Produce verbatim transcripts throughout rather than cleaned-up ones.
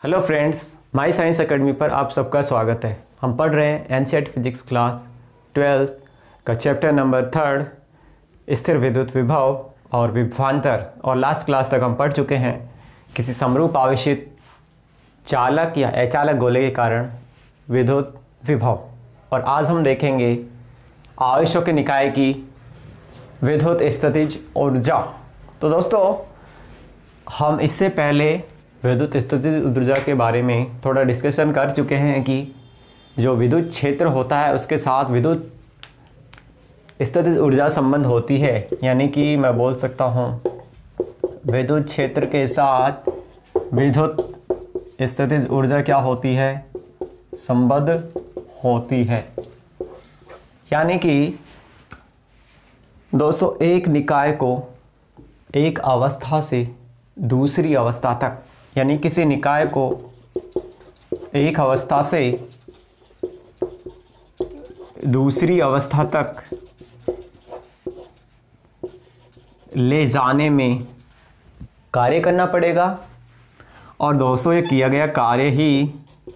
Hello friends, my science academy पर आप सबका स्वागत है। हम पढ़ रहे हैं एनसीईआरटी फिजिक्स क्लास ट्वेल्थ का चैप्टर नंबर थर्ड, स्थिर विद्युत विभव और विभवांतर। और लास्ट क्लास तक हम पढ़ चुके हैं किसी समरूप आवेशित चालक या अचालक गोले के कारण विद्युत विभव। और आज हम देखेंगे आवेशों के निकाय की विद्युत स्थितिज ऊर्जा। तो दोस्तों, हम इससे पहले विद्युत स्थितिज ऊर्जा के बारे में थोड़ा डिस्कशन कर चुके हैं कि जो विद्युत क्षेत्र होता है उसके साथ विद्युत स्थितिज ऊर्जा संबंध होती है। यानी कि मैं बोल सकता हूँ विद्युत क्षेत्र के साथ विद्युत स्थितिज ऊर्जा क्या होती है, संबद्ध होती है। यानी कि दोस्तों, एक निकाय को एक अवस्था से दूसरी अवस्था तक, यानी किसी निकाय को एक अवस्था से दूसरी अवस्था तक ले जाने में कार्य करना पड़ेगा। और दोस्तों, ये किया गया कार्य ही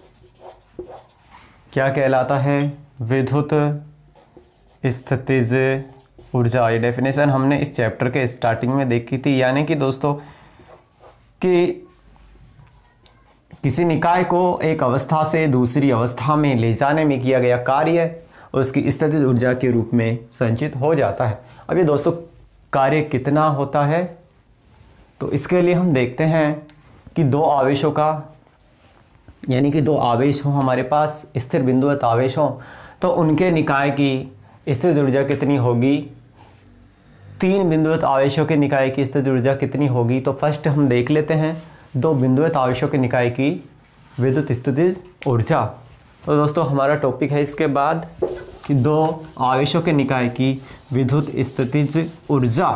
क्या कहलाता है, विद्युत स्थितिज ऊर्जा। ये डेफिनेशन हमने इस चैप्टर के स्टार्टिंग में देखी थी। यानी कि दोस्तों कि किसी निकाय को एक अवस्था से दूसरी अवस्था में ले जाने में किया गया कार्य उसकी स्थितिज ऊर्जा के रूप में संचित हो जाता है। अब ये दोस्तों कार्य कितना होता है, तो इसके लिए हम देखते हैं कि दो आवेशों का, यानी कि दो आवेश हों हमारे पास, स्थिर बिंदुवत आवेश हों, तो उनके निकाय की स्थितिज ऊर्जा कितनी होगी। तीन बिंदुवत आवेशों के निकाय की स्थितिज ऊर्जा कितनी होगी। तो फर्स्ट हम देख लेते हैं दो बिंदुवत आवेशों के निकाय की विद्युत स्थितिज ऊर्जा। तो दोस्तों हमारा टॉपिक है इसके बाद कि दो आवेशों के निकाय की विद्युत स्थितिज ऊर्जा।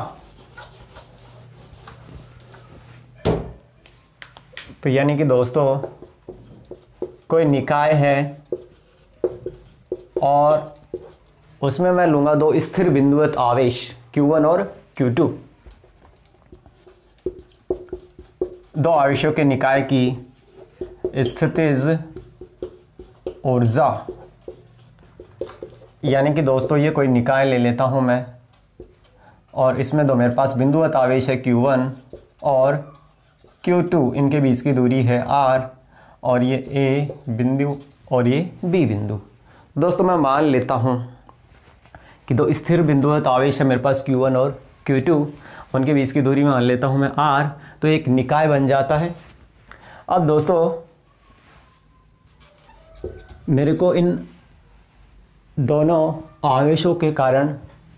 तो यानी कि दोस्तों कोई निकाय है और उसमें मैं लूंगा दो स्थिर बिंदुवत आवेश क्यू वन और क्यू टू। दो आवेशों के निकाय की स्थितिज ऊर्जा। यानी कि दोस्तों ये कोई निकाय ले लेता हूं मैं, और इसमें दो मेरे पास बिंदुवत आवेश है क्यू वन और क्यू टू। इनके बीच की दूरी है आर, और ये ए बिंदु और ये बी बिंदु। दोस्तों मैं मान लेता हूं कि दो स्थिर बिंदुवत आवेश है मेरे पास क्यू वन और क्यू टू, उनके बीच की दूरी मान लेता हूं मैं आर, तो एक निकाय बन जाता है। अब दोस्तों मेरे को इन दोनों आवेशों के कारण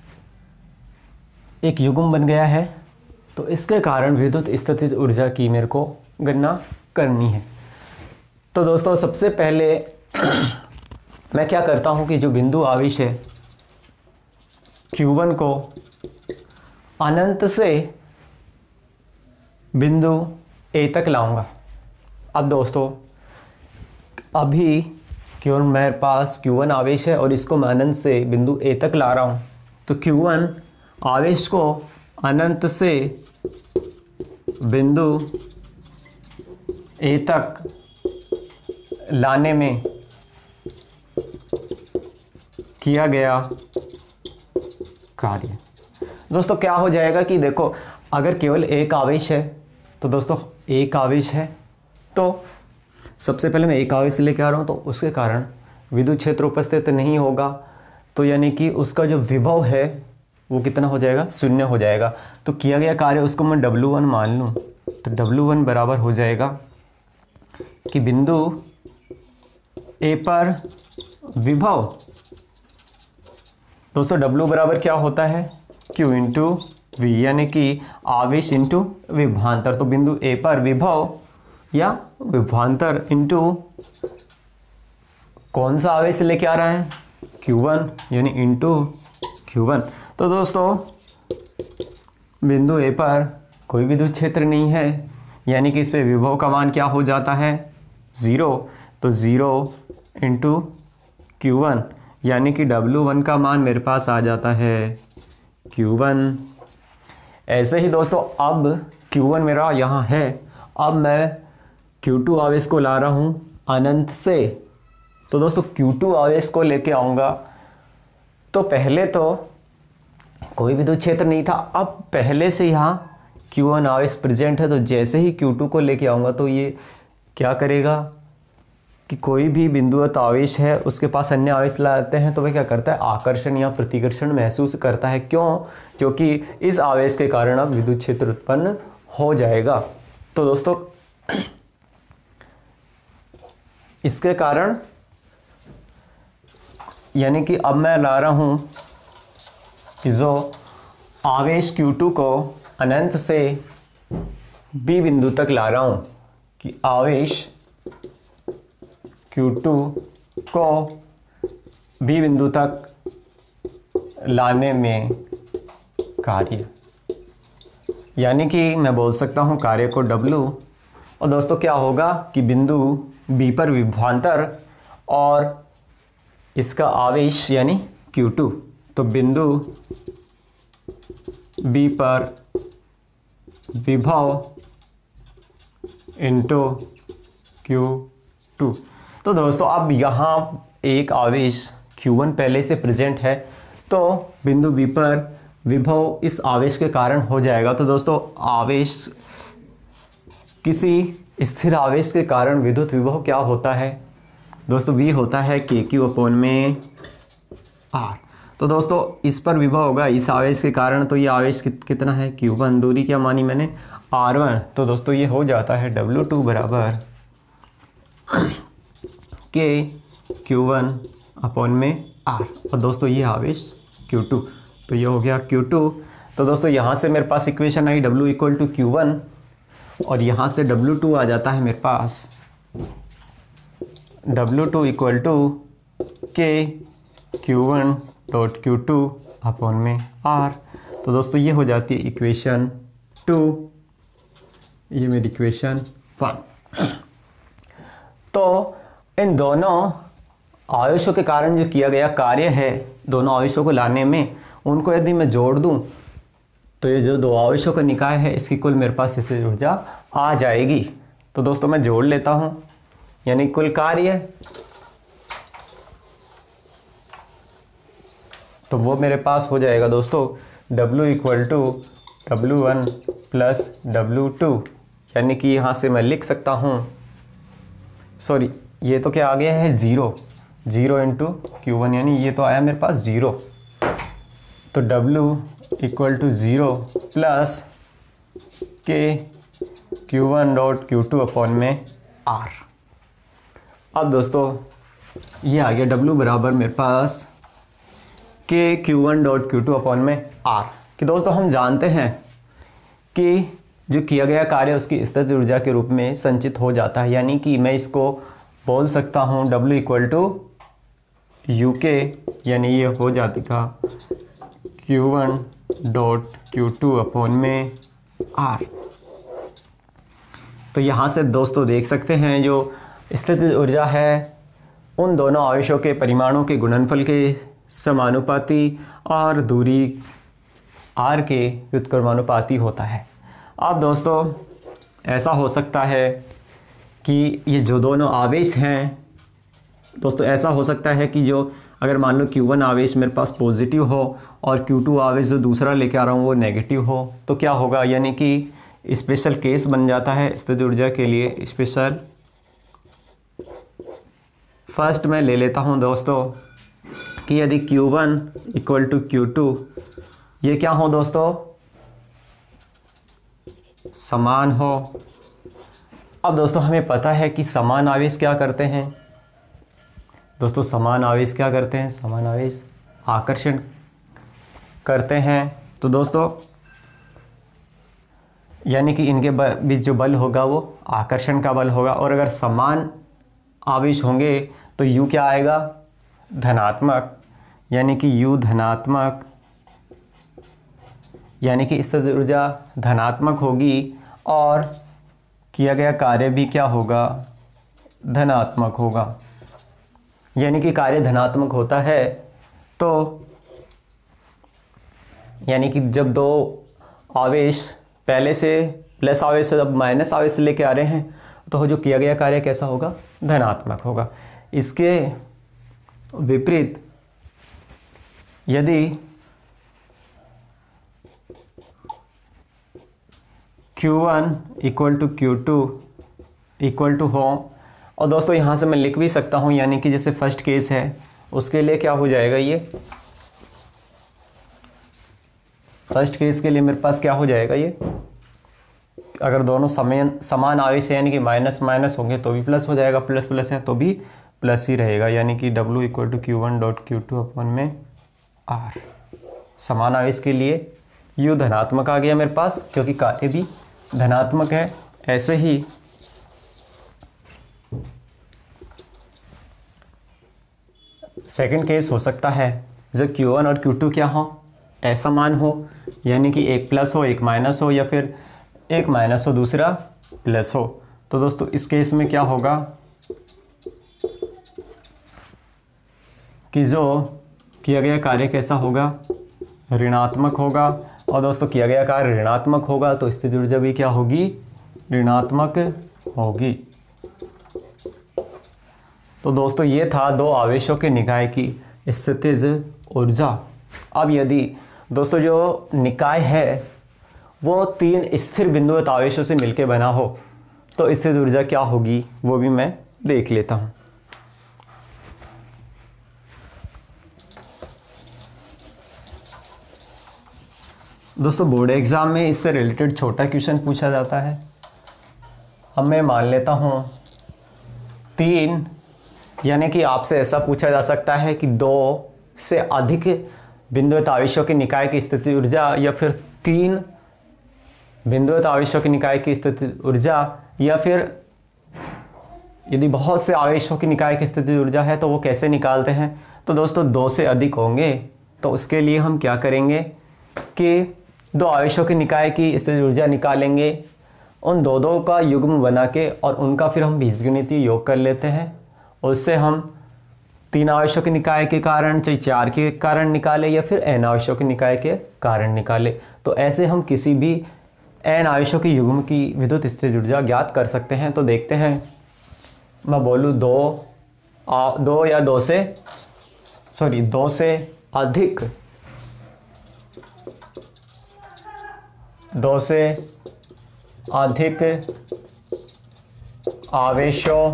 एक युग्म बन गया है, तो इसके कारण विद्युत स्थितिज ऊर्जा की मेरे को गणना करनी है। तो दोस्तों सबसे पहले मैं क्या करता हूं कि जो बिंदु आवेश है क्यू वन को अनंत से बिंदु ए तक लाऊंगा। अब दोस्तों अभी क्यों मेरे पास क्यू वन आवेश है और इसको मैं अनंत से बिंदु ए तक ला रहा हूं, तो क्यू वन आवेश को अनंत से बिंदु ए तक लाने में किया गया कार्य। दोस्तों क्या हो जाएगा कि देखो, अगर केवल एक आवेश है तो दोस्तों एक आवेश है, तो सबसे पहले मैं एक आवेश लेके आ रहा हूँ, तो उसके कारण विद्युत क्षेत्र उपस्थित नहीं होगा। तो यानी कि उसका जो विभव है वो कितना हो जाएगा, शून्य हो जाएगा। तो किया गया कार्य उसको मैं डब्ल्यू वन मान लूँ, तो डब्ल्यू वन बराबर हो जाएगा कि बिंदु ए पर विभव। दोस्तों डब्ल्यू बराबर क्या होता है, Q इंटू वी, यानी कि आवेश इंटू विभवांतर। तो बिंदु ए पर विभव या विभवांतर इंटू कौन सा आवेश लेके आ रहा है, क्यू वन, यानी इंटू क्यू वन। तो दोस्तों बिंदु ए पर कोई विद्युत क्षेत्र नहीं है, यानी कि इस पे विभव का मान क्या हो जाता है, ज़ीरो। तो ज़ीरो इंटू क्यू वन, यानी कि डब्ल्यू वन का मान मेरे पास आ जाता है क्यू वन। ऐसे ही दोस्तों अब क्यू वन मेरा यहाँ है, अब मैं क्यू टू आवेश को ला रहा हूँ अनंत से। तो दोस्तों क्यू टू आवेश को लेके आऊँगा तो पहले तो कोई विद्युत क्षेत्र नहीं था, अब पहले से यहाँ क्यू वन आवेश प्रेजेंट है। तो जैसे ही क्यू टू को लेके आऊँगा तो ये क्या करेगा कि कोई भी बिंदुवत आवेश है उसके पास अन्य आवेश लाते हैं तो वह क्या करता है, आकर्षण या प्रतिकर्षण महसूस करता है। क्यों? क्योंकि इस आवेश के कारण अब विद्युत क्षेत्र उत्पन्न हो जाएगा। तो दोस्तों इसके कारण यानी कि अब मैं ला रहा हूं कि जो आवेश क्यू टू को अनंत से बी बिंदु तक ला रहा हूं कि आवेश क्यू टू को बी बिंदु तक लाने में कार्य, यानी कि मैं बोल सकता हूं कार्य को W। और दोस्तों क्या होगा कि बिंदु B पर विभवांतर और इसका आवेश यानी क्यू टू, तो बिंदु B पर विभव इंटू क्यू टू। तो दोस्तों अब यहाँ एक आवेश क्यू वन पहले से प्रेजेंट है तो बिंदु B पर विभव इस आवेश के कारण हो जाएगा। तो दोस्तों आवेश किसी स्थिर आवेश के कारण विद्युत विभव क्या होता है दोस्तों, V होता है के क्यू अपॉन में आर। तो दोस्तों इस पर विभव होगा इस आवेश के कारण, तो ये आवेश कित, कितना है क्यू वन, दूरी क्या मानी मैंने आर वन। तो दोस्तों ये हो जाता है डब्ल्यू टू बराबर के क्यू वन अपॉन में आर। और दोस्तों ये आवेश क्यू टू, तो ये हो गया क्यू टू। तो दोस्तों यहाँ से मेरे पास इक्वेशन आई W equal to Q one और यहाँ से डब्ल्यू टू आ जाता है मेरे पास डब्ल्यू टू इक्वल टू के Q one dot Q two upon में आर। तो दोस्तों ये हो जाती है इक्वेशन टू, ये मेरी इक्वेशन वन। तो इन दोनों आवेशों के कारण जो किया गया कार्य है दोनों आवेशों को लाने में, उनको यदि मैं जोड़ दूं तो ये जो दो आवेशों का निकाय है इसकी कुल मेरे पास स्थितिज ऊर्जा आ जाएगी। तो दोस्तों मैं जोड़ लेता हूं, यानी कुल कार्य तो वो मेरे पास हो जाएगा दोस्तों W equal to W one plus W two, यानी कि यहाँ से मैं लिख सकता हूँ, सॉरी ये तो क्या आ गया है zero, zero into Q one, यानी ये तो आया मेरे पास ज़ीरो। तो W equal to zero plus के Q one dot Q two upon में आर। अब दोस्तों ये आ गया W बराबर मेरे पास k Q one dot Q two upon में आर। कि दोस्तों हम जानते हैं कि जो किया गया कार्य उसकी स्थितिज ऊर्जा के रूप में संचित हो जाता है, यानी कि मैं इसको बोल सकता हूँ W इक्वल टू यू के, यानी ये हो जाएगा Q one dot Q two upon में आर। तो यहाँ से दोस्तों देख सकते हैं जो स्थितिज ऊर्जा है उन दोनों आवेशों के परिमाणों के गुणनफल के समानुपाती और दूरी आर के व्युत्क्रमानुपाती होता है। अब दोस्तों ऐसा हो सकता है कि ये जो दोनों आवेश हैं दोस्तों, ऐसा हो सकता है कि जो अगर मान लो क्यू वन आवेश मेरे पास पॉजिटिव हो और क्यू टू आवेश जो दूसरा लेके आ रहा हूँ वो नेगेटिव हो, तो क्या होगा, यानी कि स्पेशल केस बन जाता है स्थितिज ऊर्जा के लिए। स्पेशल फर्स्ट मैं ले लेता हूँ दोस्तों कि यदि Q one equal to Q two ये क्या हो दोस्तों, समान हो। अब दोस्तों हमें पता है कि समान आवेश क्या करते हैं दोस्तों, समान आवेश क्या करते हैं, समान आवेश आकर्षण करते हैं। तो दोस्तों यानी कि इनके बीच जो बल होगा वो आकर्षण का बल होगा, और अगर समान आवेश होंगे तो U क्या आएगा, धनात्मक, यानी कि U धनात्मक, यानी कि स्थितिज ऊर्जा धनात्मक होगी और किया गया कार्य भी क्या होगा, धनात्मक होगा। यानी कि कार्य धनात्मक होता है तो यानी कि जब दो आवेश पहले से प्लस आवेश से जब माइनस आवेश लेके आ रहे हैं तो जो किया गया कार्य कैसा होगा, धनात्मक होगा। इसके विपरीत यदि Q one equal to Q two equal to हो, और दोस्तों यहाँ से मैं लिख भी सकता हूँ, यानी कि जैसे फर्स्ट केस है उसके लिए क्या हो जाएगा, ये फर्स्ट केस के लिए मेरे पास क्या हो जाएगा, ये अगर दोनों समान समान आवेश है यानी कि माइनस माइनस होंगे तो भी प्लस हो जाएगा, प्लस प्लस है तो भी प्लस ही रहेगा, यानी कि W equal to Q one dot Q two upon में आर। समान आवेश के लिए U धनात्मक आ गया मेरे पास क्योंकि कार्य भी धनात्मक है। ऐसे ही सेकंड केस हो सकता है जब क्यू वन और क्यू टू क्या हो, असमान हो, यानी कि एक प्लस हो एक माइनस हो, या फिर एक माइनस हो दूसरा प्लस हो। तो दोस्तों इस केस में क्या होगा कि जो किया गया कार्य कैसा होगा, ऋणात्मक होगा, और दोस्तों किया गया कार्य ऋणात्मक होगा तो स्थितिज ऊर्जा भी क्या होगी, ऋणात्मक होगी। तो दोस्तों ये था दो आवेशों के निकाय की स्थितिज ऊर्जा। अब यदि दोस्तों जो निकाय है वो तीन स्थिर बिंदुवत आवेशों से मिलकर बना हो तो स्थितिज ऊर्जा क्या होगी वो भी मैं देख लेता हूं। दोस्तों बोर्ड एग्जाम में इससे रिलेटेड छोटा क्वेश्चन पूछा जाता है। अब मैं मान लेता हूं तीन, यानी कि आपसे ऐसा पूछा जा सकता है कि दो से अधिक बिंदुवत आवेशों के निकाय की स्थितिज ऊर्जा, या फिर तीन बिंदुवत आवेशों के निकाय की स्थितिज ऊर्जा, या फिर यदि बहुत से आवेशों की निकाय की स्थितिज ऊर्जा है तो वो कैसे निकालते हैं। तो दोस्तों दो से अधिक होंगे तो उसके लिए हम क्या करेंगे कि दो आवेशों के निकाय की स्थितिज ऊर्जा निकालेंगे, उन दो दो का युग्म बना के और उनका फिर हम बीजगणितीय योग कर लेते हैं। उससे हम तीन आवेशों के निकाय के कारण, चाहे चार के कारण निकाले या फिर एन आवेशों के निकाय के कारण निकाले, तो ऐसे हम किसी भी एन आवेशों के युग्म की विद्युत स्थितिज ऊर्जा ज्ञात कर सकते हैं। तो देखते हैं, मैं बोलूँ दो आ, दो या दो से सॉरी दो से अधिक दो से अधिक आवेशों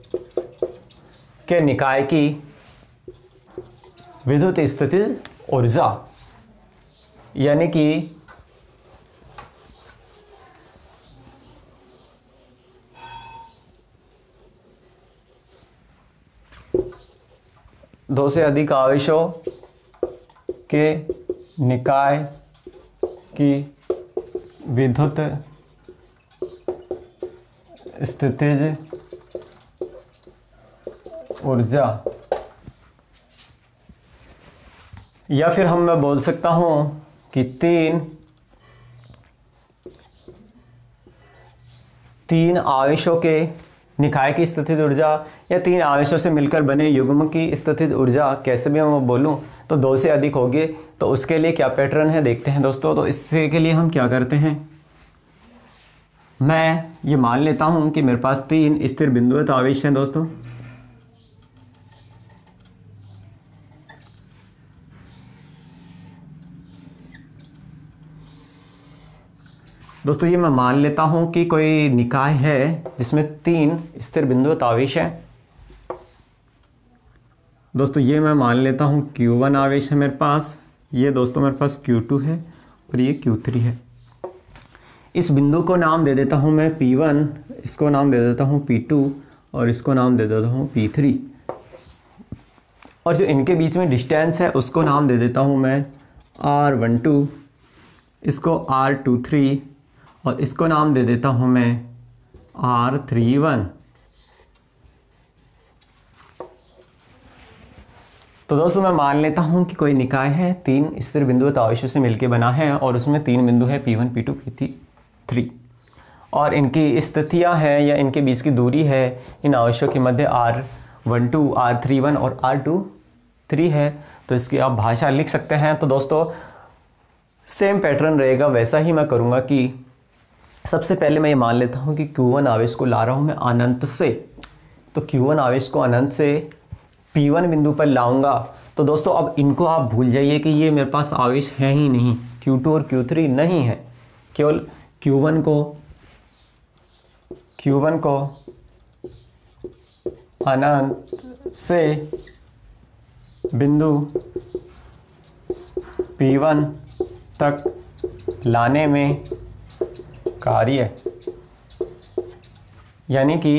के निकाय की विद्युत स्थितिज ऊर्जा, यानी कि दो से अधिक आवेशों के निकाय की विद्युत स्थितिज ऊर्जा, या फिर हम मैं बोल सकता हूं कि तीन तीन आवेशों के निकाय की स्थितिज ऊर्जा या तीन आवेशों से मिलकर बने युग्म की स्थितिज ऊर्जा, कैसे भी मैं बोलूं तो दो से अधिक होगी। तो उसके लिए क्या पैटर्न है देखते हैं दोस्तों। तो इससे के लिए हम क्या करते हैं, मैं ये मान लेता हूं कि मेरे पास तीन स्थिर बिंदुवत आवेश हैं दोस्तों। दोस्तों ये मैं मान लेता हूं कि कोई निकाय है जिसमें तीन स्थिर बिंदुवत आवेश हैं। दोस्तों ये मैं मान लेता हूं क्यू वन आवेश है मेरे पास, ये दोस्तों मेरे पास क्यू टू है और ये क्यू थ्री है। इस बिंदु को नाम दे देता हूं मैं पी वन, इसको नाम दे देता हूं पी टू और इसको नाम दे देता हूं पी थ्री, और जो इनके बीच में डिस्टेंस है उसको नाम दे देता हूं मैं आर वन टू, इसको आर टू थ्री और इसको नाम दे देता हूं मैं आर थ्री वन। तो दोस्तों मैं मान लेता हूं कि कोई निकाय है तीन स्थिर बिंदुवत आवेशों से मिलकर बना है और उसमें तीन बिंदु है P one, P two, P three, और इनकी स्थितियां हैं या इनके बीच की दूरी है इन आवेशों के मध्य R one two, R three one और आर टू थ्री है। तो इसकी आप भाषा लिख सकते हैं। तो दोस्तों सेम पैटर्न रहेगा, वैसा ही मैं करूँगा कि सबसे पहले मैं ये मान लेता हूँ कि क्यू वन आवेश को ला रहा हूँ मैं अनंत से, तो क्यू वन आवेश को अनंत से पी वन बिंदु पर लाऊंगा। तो दोस्तों अब इनको आप भूल जाइए कि ये मेरे पास आवेश है ही नहीं, क्यू टू और क्यू थ्री नहीं है, केवल क्यू वन को क्यू वन को अनंत से बिंदु पी वन तक लाने में कार्य, यानी कि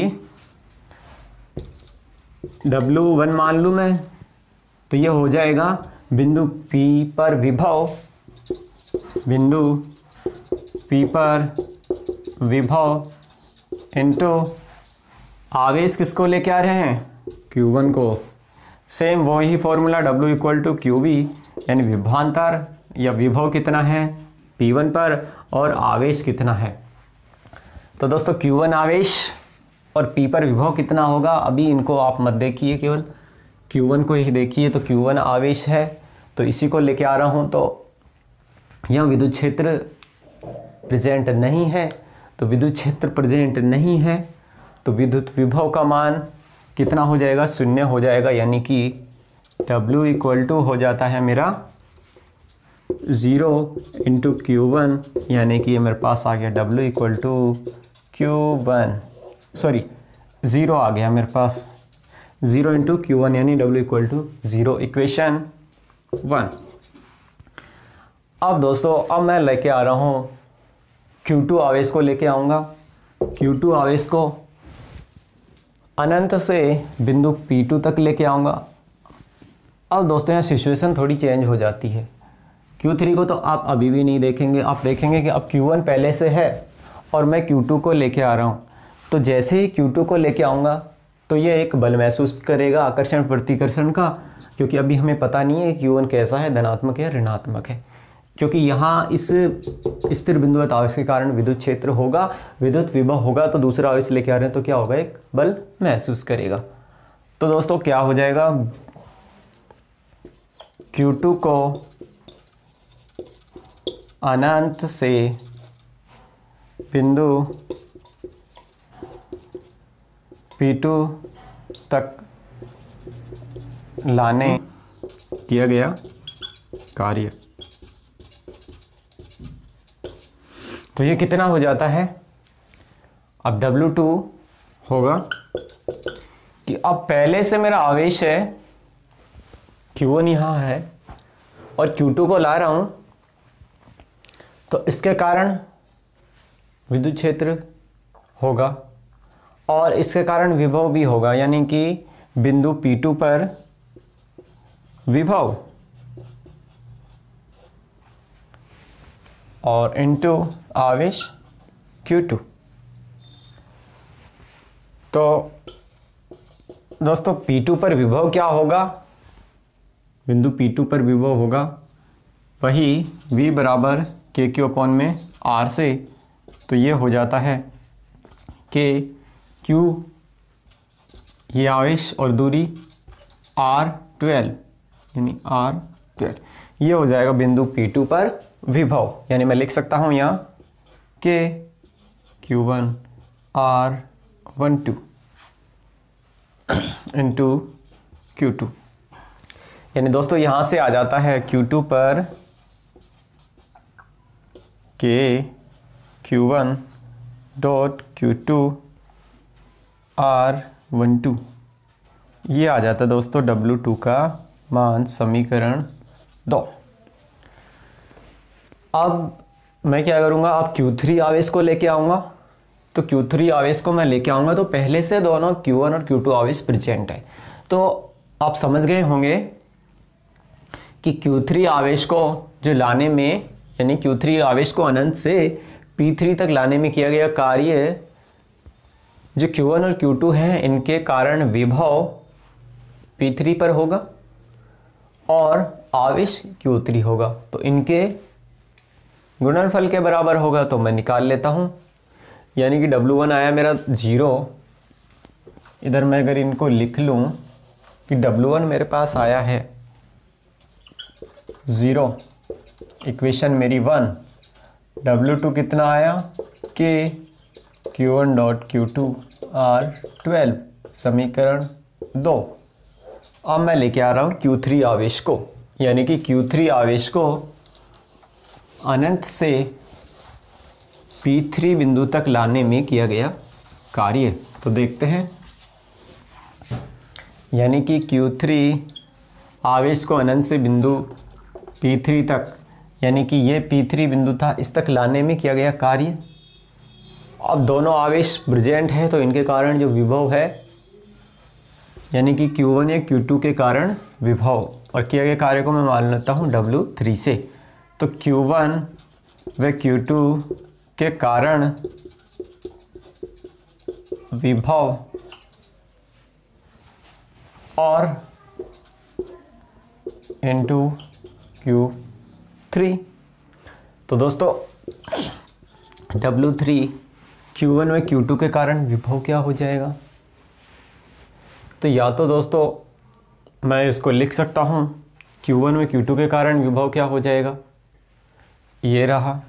डब्ल्यू वन मान लूँ मैं, तो ये हो जाएगा बिंदु P पर विभव, बिंदु P पर विभव इनटू आवेश किसको लेके आ रहे हैं, क्यू वन को। सेम वही formula W equal to Q B, यानी विभवांतर या विभव कितना है पी वन पर और आवेश कितना है। तो दोस्तों क्यू वन आवेश और P पर विभव कितना होगा, अभी इनको आप मत देखिए, केवल क्यू वन को ही देखिए। तो क्यू वन आवेश है तो इसी को लेके आ रहा हूँ, तो यहाँ विद्युत क्षेत्र प्रेजेंट नहीं है, तो विद्युत क्षेत्र प्रेजेंट नहीं है तो विद्युत विभव का मान कितना हो जाएगा, शून्य हो जाएगा, यानी कि W इक्वल टू हो जाता है मेरा ज़ीरो इंटू क्यू वन, यानी कि ये मेरे पास आ गया W equal to Q one, sorry zero आ गया मेरे पास, ज़ीरो इंटू क्यू वन यानी W equal to zero, equation one. अब दोस्तों अब मैं लेके आ रहा हूँ क्यू टू आवेश को लेके आऊँगा, क्यू टू आवेश को अनंत से बिंदु पी टू तक लेके आऊँगा। अब दोस्तों यहाँ सिचुएशन थोड़ी चेंज हो जाती है, क्यू थ्री को तो आप अभी भी नहीं देखेंगे, आप देखेंगे कि अब क्यू वन पहले से है और मैं क्यू टू को लेके आ रहा हूँ। तो जैसे ही क्यू टू को लेके आऊँगा तो ये एक बल महसूस करेगा आकर्षण प्रतिकर्षण का, क्योंकि अभी हमें पता नहीं है क्यू वन कैसा है, धनात्मक है ऋणात्मक है, क्योंकि यहाँ इस स्थिर बिंदुवत आवेश के कारण विद्युत क्षेत्र होगा, विद्युत विभव होगा, तो दूसरा आवेश लेके आ रहे हैं तो क्या होगा, एक बल महसूस करेगा। तो दोस्तों क्या हो जाएगा, क्यू टू को अनंत से बिंदु पी टू तक लाने किया गया कार्य, तो ये कितना हो जाता है। अब डब्ल्यू टू होगा कि अब पहले से मेरा आवेश है क्यू वन यहाँ है और क्यू टू को ला रहा हूँ, तो इसके कारण विद्युत क्षेत्र होगा और इसके कारण विभव भी होगा, यानी कि बिंदु पी टू पर विभव और इनटू आवेश क्यू टू। तो दोस्तों पी टू पर विभव क्या होगा, बिंदु पी टू पर विभव होगा वही V बराबर के क्यू अपॉन में R से, तो ये हो जाता है के क्यू ये आवेश और दूरी आर ट्वेल्व यानी आर ट्वेल्व, ये हो जाएगा बिंदु पी टू पर विभव, यानी मैं लिख सकता हूँ यहाँ K Q one R one two into Q two, यानी दोस्तों यहाँ से आ जाता है क्यू टू पर K Q one dot Q two R one two, ये आ जाता है दोस्तों डब्ल्यू टू का मान, समीकरण दो। अब मैं क्या करूँगा, अब क्यू थ्री आवेश को लेके आऊँगा, तो क्यू थ्री आवेश को मैं लेके आऊँगा तो पहले से दोनों क्यू वन और क्यू टू आवेश प्रेजेंट है, तो आप समझ गए होंगे कि क्यू थ्री आवेश को जो लाने में, यानी क्यू थ्री आवेश को अनंत से पी थ्री तक लाने में किया गया कार्य जो क्यू वन और क्यू टू है, इनके कारण विभव पी थ्री पर होगा और आवेश क्यू थ्री होगा, तो इनके गुणनफल के बराबर होगा, तो मैं निकाल लेता हूं, यानी कि डब्ल्यू वन आया मेरा जीरो, इधर मैं अगर इनको लिख लूं कि डब्ल्यू वन मेरे पास आया है ज़ीरो, इक्वेशन मेरी वन, डब्ल्यू टू कितना आया K Q one dot Q two R twelve समीकरण दो। अब मैं लेके आ रहा हूँ क्यू थ्री आवेश को, यानी कि क्यू थ्री आवेश को अनंत से पी थ्री बिंदु तक लाने में किया गया कार्य। तो देखते हैं, यानी कि क्यू थ्री आवेश को अनंत से बिंदु पी थ्री तक, यानी कि ये पी थ्री बिंदु था, इस तक लाने में किया गया कार्य। अब दोनों आवेश प्रेजेंट है तो इनके कारण जो विभव है, यानी कि क्यू वन या क्यू टू के कारण विभव, और किया गया कार्य को मैं मान लेता हूँ डब्ल्यू थ्री से। तो क्यू वन व क्यू टू के कारण विभव और इनटू क्यू थ्री। तो दोस्तों डब्ल्यू थ्री क्यू वन व क्यू टू के कारण विभव क्या हो जाएगा? तो या तो दोस्तों मैं इसको लिख सकता हूँ क्यू वन व क्यू टू के कारण विभव क्या हो जाएगा, ये रहा,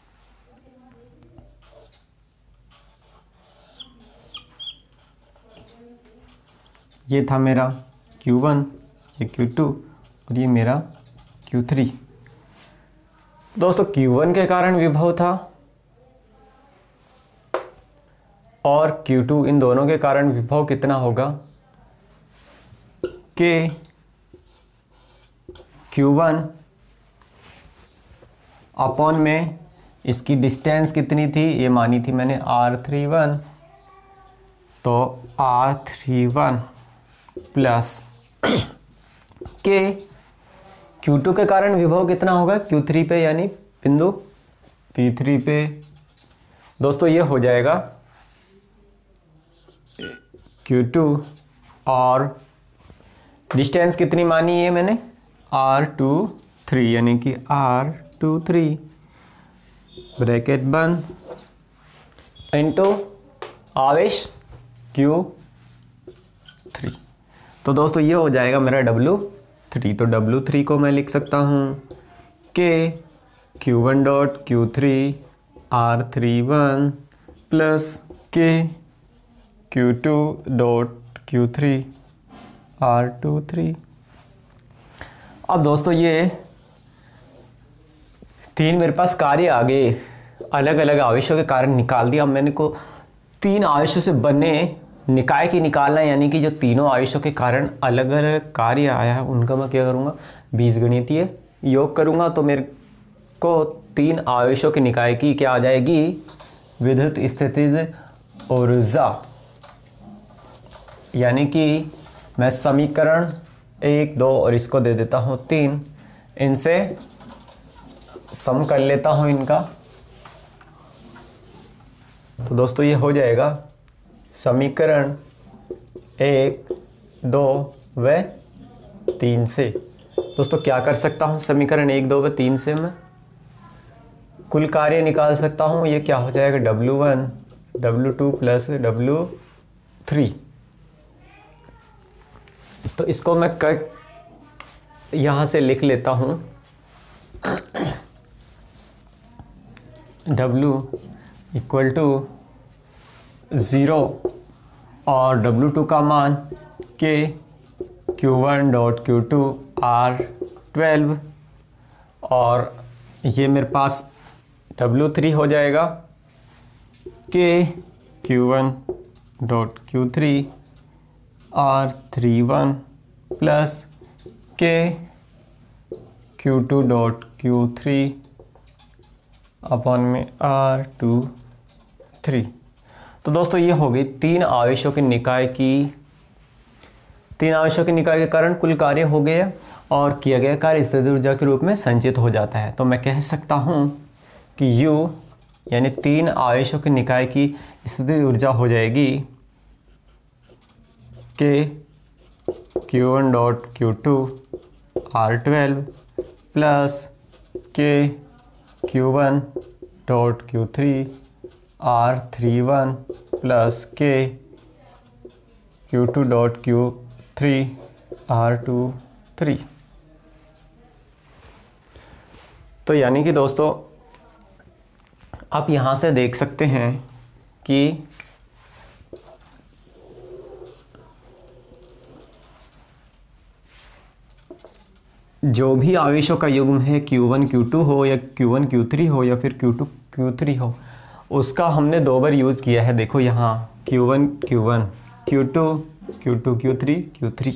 ये था मेरा क्यू वन, ये क्यू टू और ये मेरा क्यू थ्री। दोस्तों क्यू वन के कारण विभव था और क्यू टू, इन दोनों के कारण विभव कितना होगा कि क्यू वन अपॉन में इसकी डिस्टेंस कितनी थी, ये मानी थी मैंने आर थ्री वन, तो आर थ्री वन प्लस के क्यू टू के कारण विभव कितना होगा क्यू थ्री पे, यानी बिंदु पी थ्री पे। दोस्तों ये हो जाएगा क्यू टू और डिस्टेंस कितनी मानी है मैंने, आर टू थ्री, यानी कि आर टू थ्री ब्रैकेट बंद इंटू आवेश क्यू थ्री। तो दोस्तों ये हो जाएगा मेरा डब्ल्यू थ्री। तो डब्ल्यू थ्री को मैं लिख सकता हूँ K Q one dot Q three R three one plus के Q two dot Q three R two three. अब दोस्तों ये तीन मेरे पास कार्य आ गए, अलग अलग आवेशों के कारण निकाल दिया। अब मैंने को तीन आवेशों से बने निकाय की निकालना है, यानी कि जो तीनों आवेशों के कारण अलग अलग कार्य आया है उनका मैं क्या करूँगा, बीजगणितीय योग करूँगा। तो मेरे को तीन आवेशों के निकाय की क्या आ जाएगी, विद्युत स्थितिज ऊर्जा, यानी कि मैं समीकरण एक दो और इसको दे देता हूँ तीन, इनसे सम कर लेता हूँ इनका। तो दोस्तों ये हो जाएगा समीकरण एक दो व तीन से। दोस्तों क्या कर सकता हूँ समीकरण एक दो व तीन से, मैं कुल कार्य निकाल सकता हूँ। ये क्या हो जाएगा, W one W two plus W three. तो इसको मैं कर यहाँ से लिख लेता हूँ W इक्वल टू ज़ीरो और डब्ल्यू टू का मान K Q one dot Q two R twelve, और ये मेरे पास डब्ल्यू थ्री हो जाएगा K Q one dot Q three R three one plus के Q two dot Q three upon में आर टू थ्री। तो दोस्तों ये हो गई तीन आवेशों के निकाय की, तीन आवेशों के निकाय के कारण कुल कार्य हो गया और किया गया कार्य स्थिर ऊर्जा के रूप में संचित हो जाता है। तो मैं कह सकता हूँ कि U यानी तीन आवेशों के निकाय की स्थिर ऊर्जा हो जाएगी K Q one dot Q two R twelve plus के Q one dot Q three R three one plus के Q two dot Q three R two three. तो यानी कि दोस्तों आप यहाँ से देख सकते हैं कि जो भी आवेशों का युग्म है क्यू वन क्यू टू हो या क्यू वन क्यू थ्री हो या फिर क्यू टू क्यू थ्री हो, उसका हमने दो बार यूज़ किया है। देखो यहाँ Q one Q one, Q two Q two Q three Q three.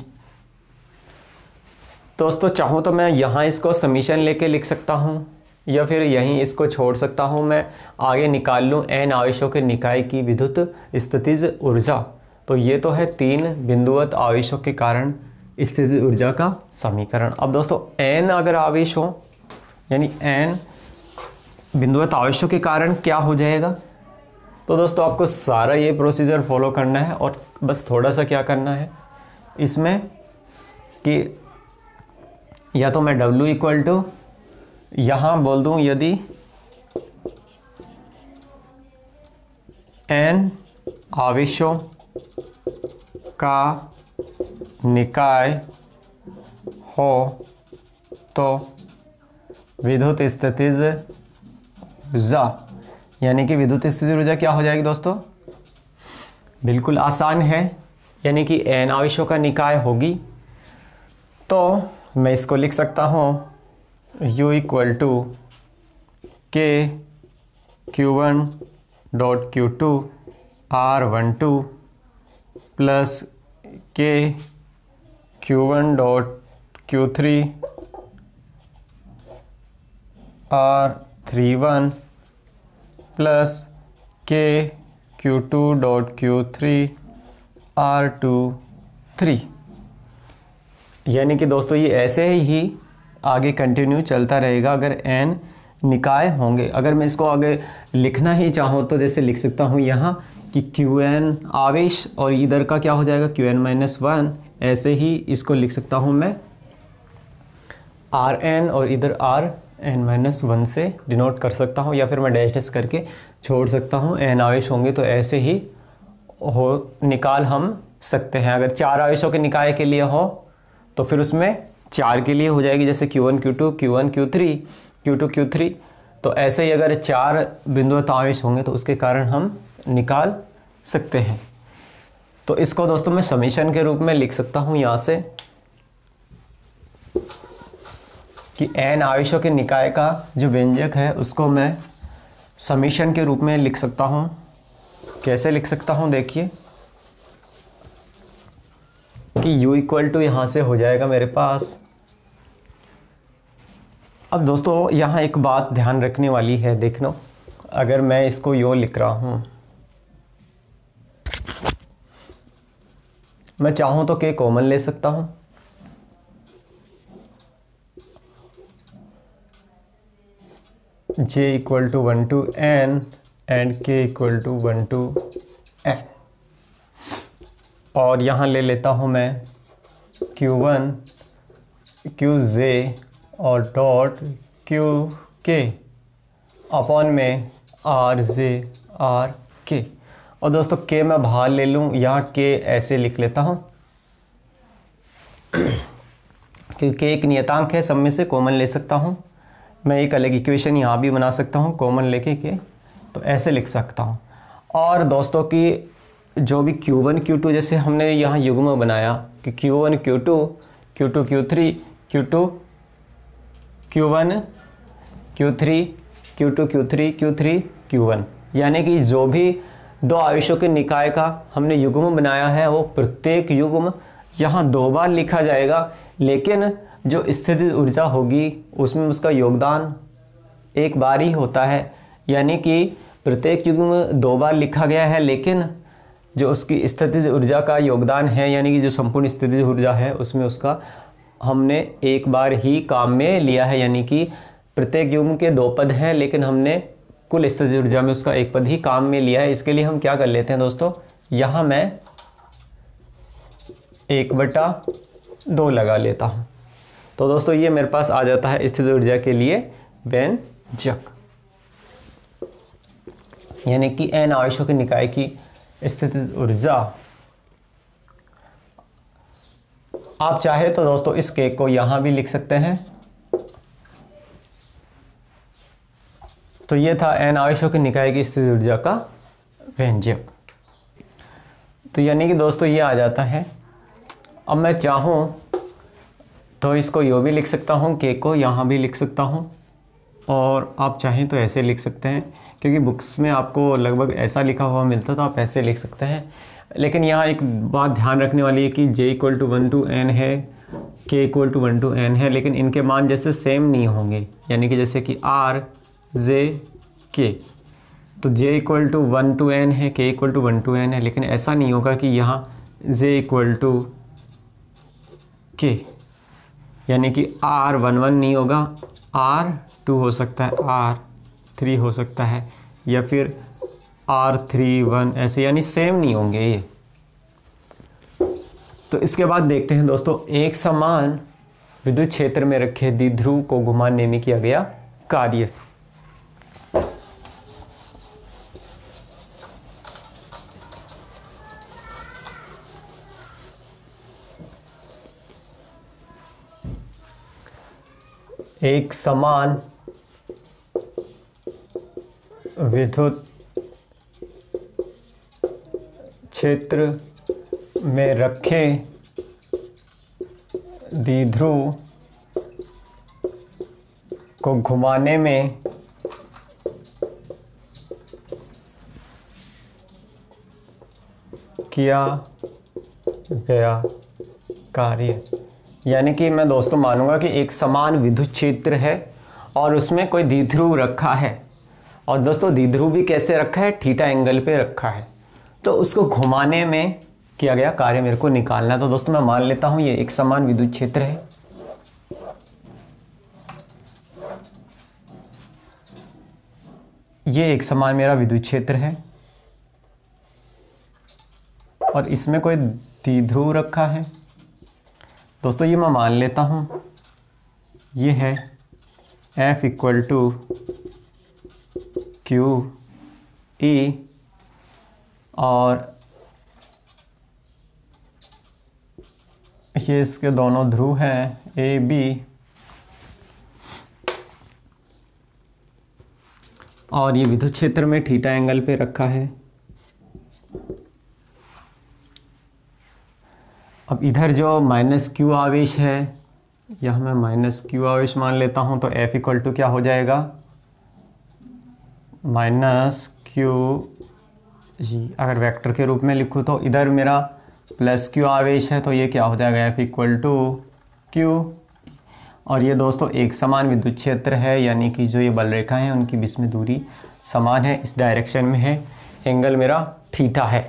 दोस्तों चाहूँ तो मैं यहाँ इसको समीशन लेके लिख सकता हूँ या फिर यहीं इसको छोड़ सकता हूँ, मैं आगे निकाल लूँ एन आवेशों के निकाय की विद्युत स्थितिज ऊर्जा। तो ये तो है तीन बिंदुवत आवेशों के कारण स्थितिज ऊर्जा का समीकरण। अब दोस्तों एन अगर आवेश हो यानी एन बिंदुवत आवेशों के कारण क्या हो जाएगा, तो दोस्तों आपको सारा ये प्रोसीजर फॉलो करना है और बस थोड़ा सा क्या करना है इसमें कि या तो मैं W इक्वल टू यहाँ बोल दूँ यदि n आवेशों का निकाय हो तो विद्युत स्थितिज ऊर्जा, यानी कि विद्युत स्थितिज ऊर्जा क्या हो जाएगी दोस्तों, बिल्कुल आसान है, यानी कि n आवेशों का निकाय होगी। तो मैं इसको लिख सकता हूँ U इक्वल टू के Q one dot Q two R one two plus के Q one dot Q three R three one plus के Q two dot Q three R two three. यानी कि दोस्तों ये ऐसे ही आगे कंटिन्यू चलता रहेगा अगर n निकाय होंगे। अगर मैं इसको आगे लिखना ही चाहूँ तो जैसे लिख सकता हूँ यहाँ कि क्यू एन आवेश और इधर का क्या हो जाएगा क्यू एन माइनस वन, ऐसे ही इसको लिख सकता हूँ मैं आर एन और इधर आर एन माइनस वन से डिनोट कर सकता हूँ, या फिर मैं डैश डैश करके छोड़ सकता हूँ। एन आवेश होंगे तो ऐसे ही हो निकाल हम सकते हैं। अगर चार आवेशों के निकाय के लिए हो तो फिर उसमें चार के लिए हो जाएगी, जैसे Q one Q two Q one Q three Q two Q three. तो ऐसे ही अगर चार बिंदुवत आवेश होंगे तो उसके कारण हम निकाल सकते हैं। तो इसको दोस्तों मैं समीशन के रूप में लिख सकता हूँ यहाँ से कि एन आवेशों के निकाय का जो व्यंजक है उसको मैं समीशन के रूप में लिख सकता हूँ। कैसे लिख सकता हूँ देखिए कि U इक्वल टू यहाँ से हो जाएगा मेरे पास। अब दोस्तों यहाँ एक बात ध्यान रखने वाली है, देखना अगर मैं इसको यो लिख रहा हूँ, मैं चाहूँ तो के कॉमन ले सकता हूँ, J equal to one to N and K equal to one to N, और यहाँ ले लेता हूँ मैं क्यू वन क्यू जे और डॉट क्यू के अपॉन में आर जे आर के। और दोस्तों के मैं बाहर ले लूँ, यहाँ के ऐसे लिख लेता हूँ क्योंकि एक नियतांक है, सब में से कॉमन ले सकता हूँ। मैं एक अलग इक्वेशन यहाँ भी बना सकता हूँ कॉमन लेके के, तो ऐसे लिख सकता हूँ। और दोस्तों की जो भी क्यू वन क्यू टू जैसे हमने यहाँ युग्म बनाया कि Q one Q two Q two Q three Q two Q one Q three Q two Q three Q three Q one, यानी कि जो भी दो आवेशों के निकाय का हमने युग्म बनाया है वो प्रत्येक युग्म यहाँ दो बार लिखा जाएगा, लेकिन जो स्थितिज ऊर्जा होगी उसमें उसका योगदान एक बार ही होता है। यानी कि प्रत्येक युग्म दो बार लिखा गया है, लेकिन जो उसकी स्थितिज ऊर्जा का योगदान है यानी कि जो संपूर्ण स्थितिज ऊर्जा है उसमें उसका हमने एक बार ही काम में लिया है। यानी कि प्रत्येक युग्म के दो पद हैं, लेकिन हमने कुल स्थितिज ऊर्जा में उसका एक पद ही काम में लिया है। इसके लिए हम क्या कर लेते हैं दोस्तों, यहाँ मैं एक बटा दो लगा लेता हूँ। तो दोस्तों ये मेरे पास आ जाता है स्थितिज ऊर्जा के लिए व्यंजक, यानी कि एन आवेशों के निकाय की स्थितिज ऊर्जा। आप चाहे तो दोस्तों इस केक को यहां भी लिख सकते हैं, तो ये था एन आवेशों के निकाय की स्थिर ऊर्जा का व्यंजक। तो यानी कि दोस्तों ये आ जाता है। अब मैं चाहूँ तो इसको यो भी लिख सकता हूँ, के को यहाँ भी लिख सकता हूँ, और आप चाहें तो ऐसे लिख सकते हैं, क्योंकि बुक्स में आपको लगभग ऐसा लिखा हुआ मिलता है तो आप ऐसे लिख सकते हैं। लेकिन यहाँ एक बात ध्यान रखने वाली है कि j equal to one to N है, k equal to one to N है, लेकिन इनके मान जैसे सेम नहीं होंगे। यानी कि जैसे कि r j k, तो j equal to one to N है, k equal to one to N है, लेकिन ऐसा नहीं होगा कि यहाँ j इक्वल टू k, यानी कि r वन वन नहीं होगा, r टू हो सकता है, r थ्री हो सकता है, या फिर आर थ्री वन, ऐसे, यानी सेम नहीं होंगे ये। तो इसके बाद देखते हैं दोस्तों, एक समान विद्युत क्षेत्र में रखे द्विध्रुव को घुमाने में किया गया कार्य। एक समान विद्युत क्षेत्र में रखे द्विध्रुव को घुमाने में किया गया कार्य। यानी कि मैं दोस्तों मानूंगा कि एक समान विद्युत क्षेत्र है और उसमें कोई द्विध्रुव रखा है, और दोस्तों द्विध्रुव भी कैसे रखा है, थीटा एंगल पे रखा है, तो उसको घुमाने में किया गया कार्य मेरे को निकालना है। तो दोस्तों मैं मान लेता हूं ये एक समान विद्युत क्षेत्र है। ये एक समान मेरा विद्युत क्षेत्र है और इसमें कोई द्विध्रुव रखा है। दोस्तों ये मैं मान लेता हूं, ये है F equal to Q E, और ये इसके दोनों ध्रुव हैं ए बी, और ये विद्युत क्षेत्र में थीटा एंगल पे रखा है। अब इधर जो माइनस क्यू आवेश है, यह मैं माइनस क्यू आवेश मान लेता हूं, तो F इक्वल टू क्या हो जाएगा, माइनस क्यू जी। अगर वेक्टर के रूप में लिखूँ तो इधर मेरा प्लस क्यू आवेश है, तो ये क्या हो जाएगा, F इक्वल टू क्यू। और ये दोस्तों एक समान विद्युत क्षेत्र है, यानी कि जो ये बल रेखा है उनकी बीच में दूरी समान है, इस डायरेक्शन में है, एंगल मेरा थीटा है।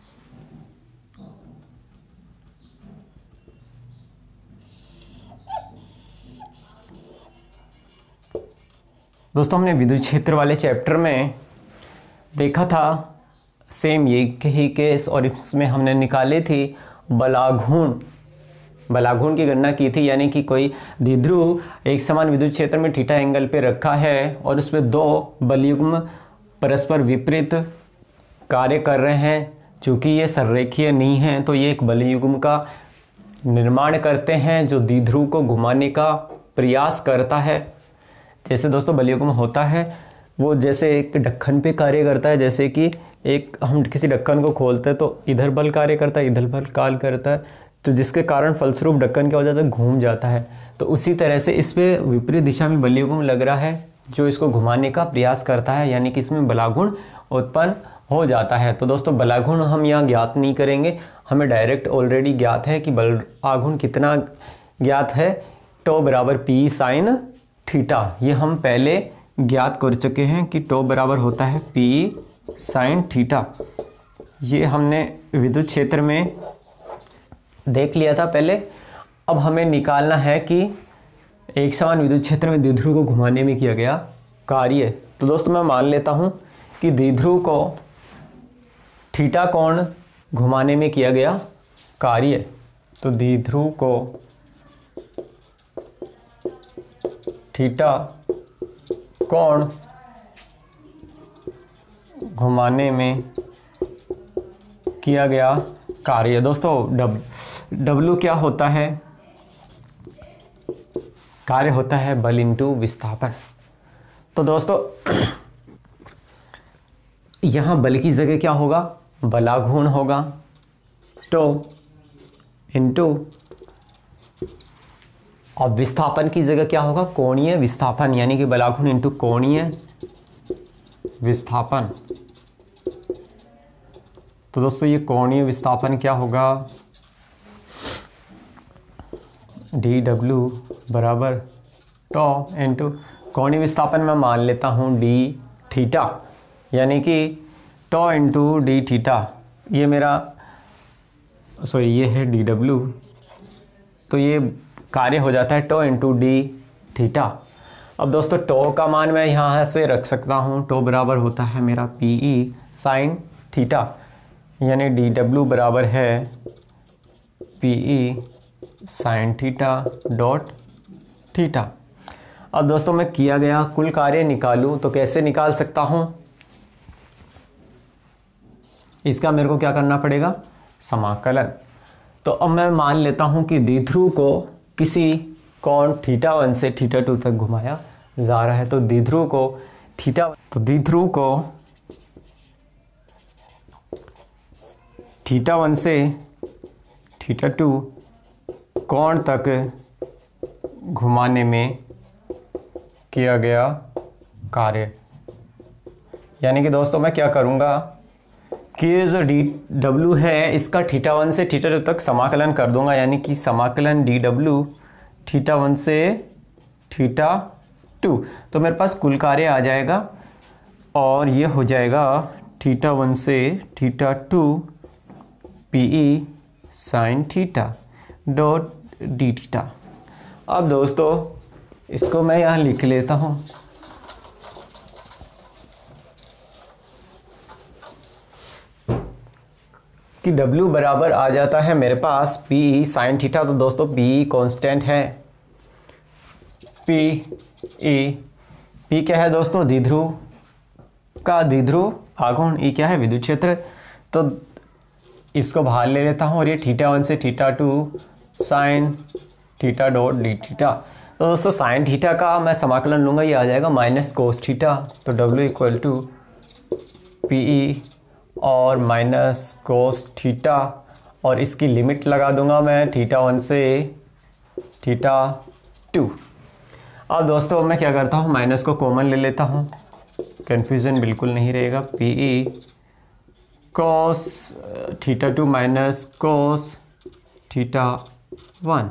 दोस्तों हमने विद्युत क्षेत्र वाले चैप्टर में देखा था सेम ये ही केस, और इसमें हमने निकाले थी बलाघूर्ण बलाघूर्ण की गणना की थी। यानी कि कोई द्विध्रुव एक समान विद्युत क्षेत्र में थीटा एंगल पे रखा है और उसमें दो बलयुग्म परस्पर विपरीत कार्य कर रहे हैं। चूँकि ये सररेखीय नहीं है तो ये एक बलयुग्म का निर्माण करते हैं जो द्विध्रुव को घुमाने का प्रयास करता है। जैसे दोस्तों बलयुग्म होता है वो जैसे एक ढक्कन पे कार्य करता है, जैसे कि एक हम किसी ढक्कन को खोलते हैं तो इधर बल कार्य करता है, इधर बल कार्य करता है, तो जिसके कारण फलस्वरूप ढक्कन क्या हो जाता है, घूम जाता है। तो उसी तरह से इस पे विपरीत दिशा में बलयुग्म लग रहा है जो इसको घुमाने का प्रयास करता है, यानी कि इसमें बलाघूर्ण उत्पन्न हो जाता है। तो दोस्तों बलाघूर्ण हम यहाँ ज्ञात नहीं करेंगे, हमें डायरेक्ट ऑलरेडी ज्ञात है कि बलाघूर्ण कितना ज्ञात है, टो बराबर पी साइन थीटा। ये हम पहले ज्ञात कर चुके हैं कि टो बराबर होता है पी साइन थीटा। ये हमने विद्युत क्षेत्र में देख लिया था पहले। अब हमें निकालना है कि एक समान विद्युत क्षेत्र में द्विध्रुव को घुमाने में किया गया कार्य। तो दोस्तों मैं मान लेता हूं कि द्विध्रुव को थीटा कोण घुमाने में किया गया कार्य। तो द्विध्रुव को थीटा कोण घुमाने में किया गया कार्य। दोस्तों डब डब्लू क्या होता है, कार्य होता है बल इंटू विस्थापन। तो दोस्तों यहाँ बल की जगह क्या होगा, बलाघूर्ण होगा, टो इंटू, और विस्थापन की जगह क्या होगा, कोणीय विस्थापन, यानी कि बलाघूर्ण इंटू कोणीय विस्थापन। तो दोस्तों ये कोणीय विस्थापन क्या होगा, डी डब्ल्यू बराबर टॉ इंटू कोणीय विस्थापन मैं मान लेता हूँ डी थीटा, यानी कि टॉ इंटू डी थीटा, ये मेरा सॉरी ये है डी डब्ल्यू, तो ये कार्य हो जाता है टॉ इंटू डी थीटा। अब दोस्तों टॉ का मान मैं यहाँ से रख सकता हूँ, टॉ बराबर होता है मेरा पी ई साइन थीटा, यानी डी डब्ल्यू बराबर है P E sine theta dot theta. अब दोस्तों मैं किया गया कुल कार्य निकालूं तो कैसे निकाल सकता हूं, इसका मेरे को क्या करना पड़ेगा, समाकलन। तो अब मैं मान लेता हूं कि द्विध्रुव को किसी कोण थीटा वन से थीटा टू तक घुमाया जा रहा है, तो द्विध्रुव को थीटा तो द्विध्रुव को थीटा वन से थीटा टू कोण तक घुमाने में किया गया कार्य। यानी कि दोस्तों मैं क्या करूंगा कि ये जो डी डब्ल्यू है इसका थीटा वन से थीटा टू तक समाकलन कर दूंगा, यानी कि समाकलन डी डब्ल्यू थीटा वन से थीटा टू, तो मेरे पास कुल कार्य आ जाएगा और ये हो जाएगा थीटा वन से theta two P E sine theta dot D theta. अब दोस्तों इसको मैं यहाँ लिख लेता हूँ, कि W बराबर आ जाता है मेरे पास P ई साइन थीटा। तो दोस्तों P ई कांस्टेंट है, P ई P क्या है दोस्तों, द्विध्रुव का द्विध्रुव आघूर्ण, E क्या है विद्युत क्षेत्र। तो इसको बाहर ले लेता हूँ और ये थीटा वन से theta two sine theta dot D theta. तो दोस्तों साइन थीटा का मैं समाकलन लूँगा, ये आ जाएगा माइनस कोस थीटा, तो W equal to P E और माइनस कोस थीटा, और इसकी लिमिट लगा दूंगा मैं थीटा वन से थीटा टू। अब दोस्तों मैं क्या करता हूँ, माइनस को कॉमन ले लेता हूँ, कन्फ्यूज़न बिल्कुल नहीं रहेगा। P E cos theta two minus cos theta one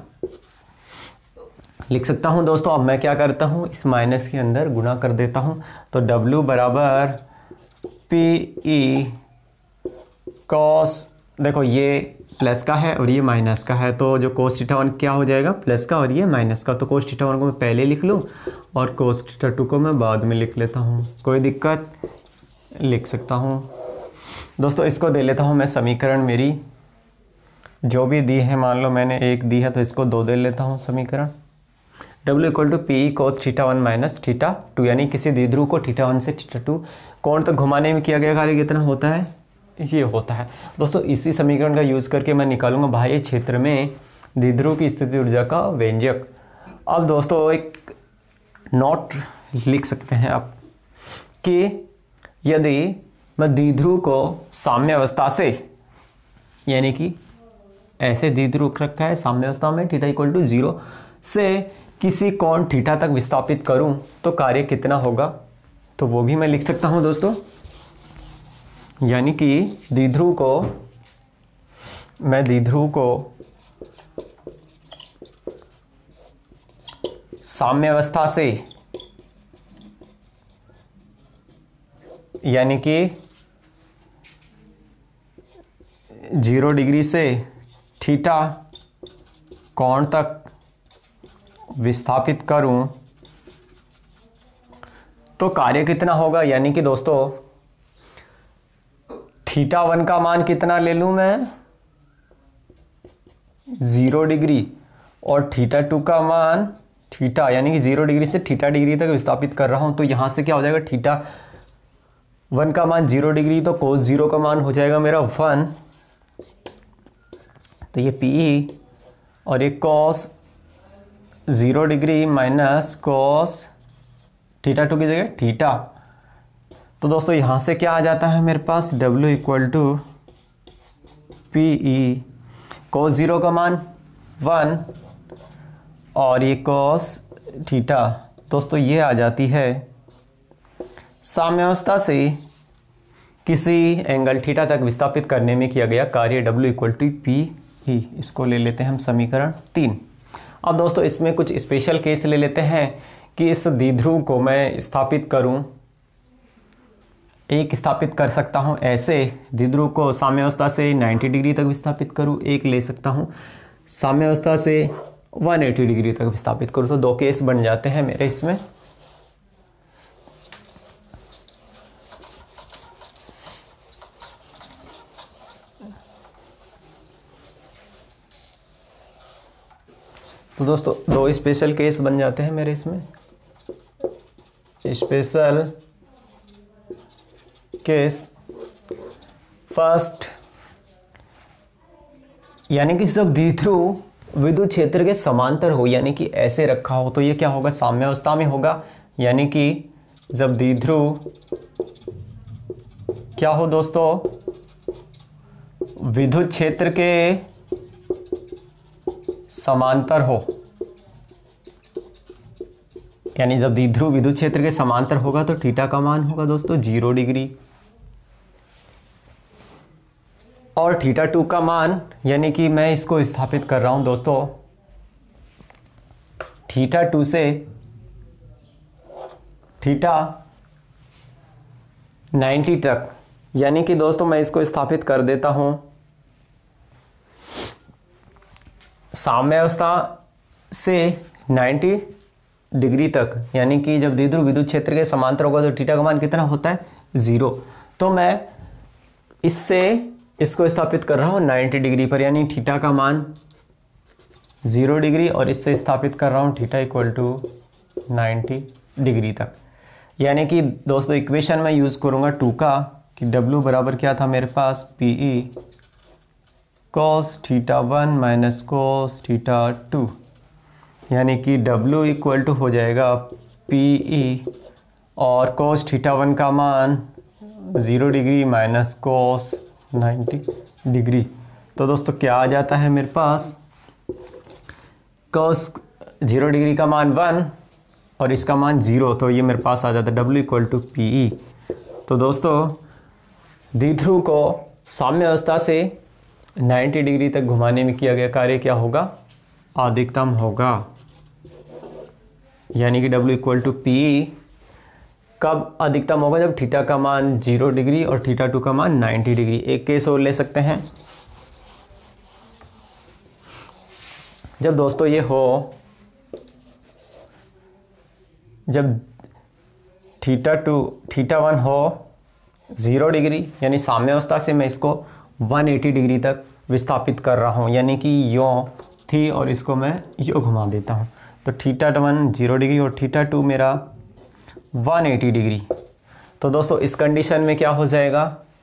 लिख सकता हूँ दोस्तों। अब मैं क्या करता हूँ, इस माइनस के अंदर गुणा कर देता हूँ, तो W बराबर पी ई कॉस, देखो ये प्लस का है और ये माइनस का है, तो जो कोस थीटा वन क्या हो जाएगा, प्लस का, और ये माइनस का। तो कोस थीटा वन को मैं पहले लिख लूँ और कोस थीटा टू को मैं बाद में लिख लेता हूँ, कोई दिक्कत, लिख सकता हूँ। दोस्तों इसको दे लेता हूँ मैं समीकरण, मेरी जो भी दी है, मान लो मैंने एक दी है तो इसको दो दे लेता हूँ समीकरण। W equal to P E cos theta one minus theta two, यानी किसी द्विध्रुव को थीटा वन से थीटा टू कोण तक घुमाने में किया गया कार्य कितना होता है, ये होता है। दोस्तों इसी समीकरण का यूज़ करके मैं निकालूंगा बाह्य क्षेत्र में द्विध्रुव की स्थिति ऊर्जा का व्यंजक। अब दोस्तों एक नोट लिख सकते हैं आप कि यदि मैं द्विध्रुव को साम्य अवस्था से, यानी कि ऐसे द्विध्रुव रखा है साम्य अवस्था में थीटा इक्वल टू जीरो से किसी कोण थीटा तक विस्थापित करूं तो कार्य कितना होगा, तो वो भी मैं लिख सकता हूं दोस्तों। यानी कि द्विध्रुव को मैं द्विध्रुव को साम्य अवस्था से, यानी कि जीरो डिग्री से थीटा कोण तक विस्थापित करूं तो कार्य कितना होगा, यानी कि दोस्तों थीटा वन का मान कितना ले लूं मैं, जीरो डिग्री, और थीटा टू का मान थीटा, यानी कि जीरो डिग्री से थीटा डिग्री तक विस्थापित कर रहा हूं, तो यहां से क्या हो जाएगा, थीटा वन का मान जीरो डिग्री, तो कोस जीरो का मान हो जाएगा मेरा वन, तो ये पी और ये cos zero degree minus cos theta two की जगह थीटा, तो दोस्तों यहाँ से क्या आ जाता है मेरे पास, W equal to P E cos zero का मान वन और ये कोस थीटा दोस्तों ये आ जाती है साम्यावस्था से किसी एंगल थीटा तक विस्थापित करने में किया गया कार्य W equal to P E. इसको ले लेते हैं हम समीकरण तीन। अब दोस्तों इसमें कुछ स्पेशल केस ले लेते हैं कि इस द्विध्रुव को मैं स्थापित करूं, एक स्थापित कर सकता हूं ऐसे द्विध्रुव को साम्यावस्था से नब्बे डिग्री तक विस्थापित करूं, एक ले सकता हूं साम्यावस्था से एक सौ अस्सी डिग्री तक विस्थापित करूं। तो दो केस बन जाते हैं मेरे इसमें। तो दोस्तों दो स्पेशल केस बन जाते हैं मेरे इसमें। स्पेशल केस फर्स्ट, यानी कि जब द्विध्रुव विद्युत क्षेत्र के समांतर हो, यानी कि ऐसे रखा हो, तो ये क्या होगा, साम्यावस्था में होगा। यानी कि जब द्विध्रुव क्या हो दोस्तों, विद्युत क्षेत्र के समांतर हो, यानी जब द्विध्रुव विद्युत क्षेत्र के समांतर होगा तो थीटा का मान होगा दोस्तों जीरो डिग्री, और थीटा टू का मान, यानी कि मैं इसको स्थापित कर रहा हूं दोस्तों थीटा टू से थीटा नब्बे तक, यानी कि दोस्तों मैं इसको स्थापित कर देता हूं साम्यावस्था से नब्बे डिग्री तक, यानी कि जब द्विध्रुव विद्युत क्षेत्र के समांतर होगा तो थीटा का मान कितना होता है, जीरो। तो मैं इससे इसको स्थापित कर रहा हूं नब्बे डिग्री पर, यानी थीटा का मान जीरो डिग्री, और इससे स्थापित कर रहा हूं थीटा इक्वल टू नब्बे डिग्री तक। यानी कि दोस्तों इक्वेशन में यूज करूंगा टू का, कि W बराबर क्या था मेरे पास, P E cos theta one minus cos theta two, यानी कि W इक्वल टू हो जाएगा पी ई और कॉस थीटा वन का मान ज़ीरो डिग्री माइनस कॉस नब्बे डिग्री। तो दोस्तों क्या आ जाता है मेरे पास, कॉस जीरो डिग्री का मान वन और इसका मान जीरो, तो ये मेरे पास आ जाता है W equal to P E. तो दोस्तों द्विध्रुव को साम्यावस्था से नब्बे डिग्री तक घुमाने में किया गया कार्य क्या होगा, अधिकतम होगा, यानी कि W equal to P E कब अधिकतम होगा, जब थीटा का मान जीरो डिग्री और थीटा टू का मान नब्बे डिग्री। एक केस और ले सकते हैं, जब दोस्तों ये हो, जब थीटा टू थीटा वन हो ज़ीरो डिग्री, यानी साम्यावस्था से मैं इसको एक सौ अस्सी डिग्री तक विस्थापित कर रहा हूँ, यानी कि यो थी और इसको मैं यो घुमा देता हूँ, तो थीटा वन जीरो डिग्री और थीटा टू मेरा एक सौ अस्सी डिग्री। तो दोस्तों इस कंडीशन में क्या हो जाएगा,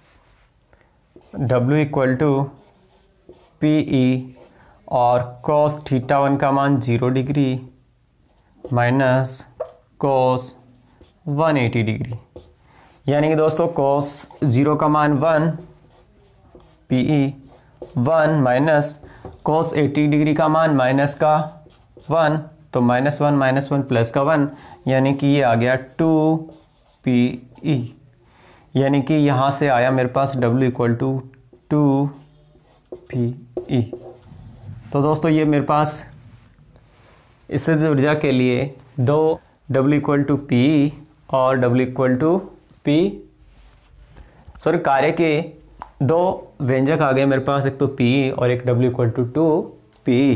W equal to P E और कॉस थीटा वन का मान जीरो डिग्री माइनस कॉस एक सौ अस्सी डिग्री, यानी कि दोस्तों कॉस जीरो का मान one, P E one minus cos अस्सी डिग्री का मान माइनस का वन, तो minus one minus one plus का वन, यानी कि ये आ गया टू पी ई, यानी कि यहाँ से आया मेरे पास W equal to two P E. तो दोस्तों ये मेरे पास स्थितिज ऊर्जा के लिए दो W equal to P E और W equal to P sorry कार्य के दो व्यंजक आ गए मेरे पास, एक तो पी और एक W equal to two P.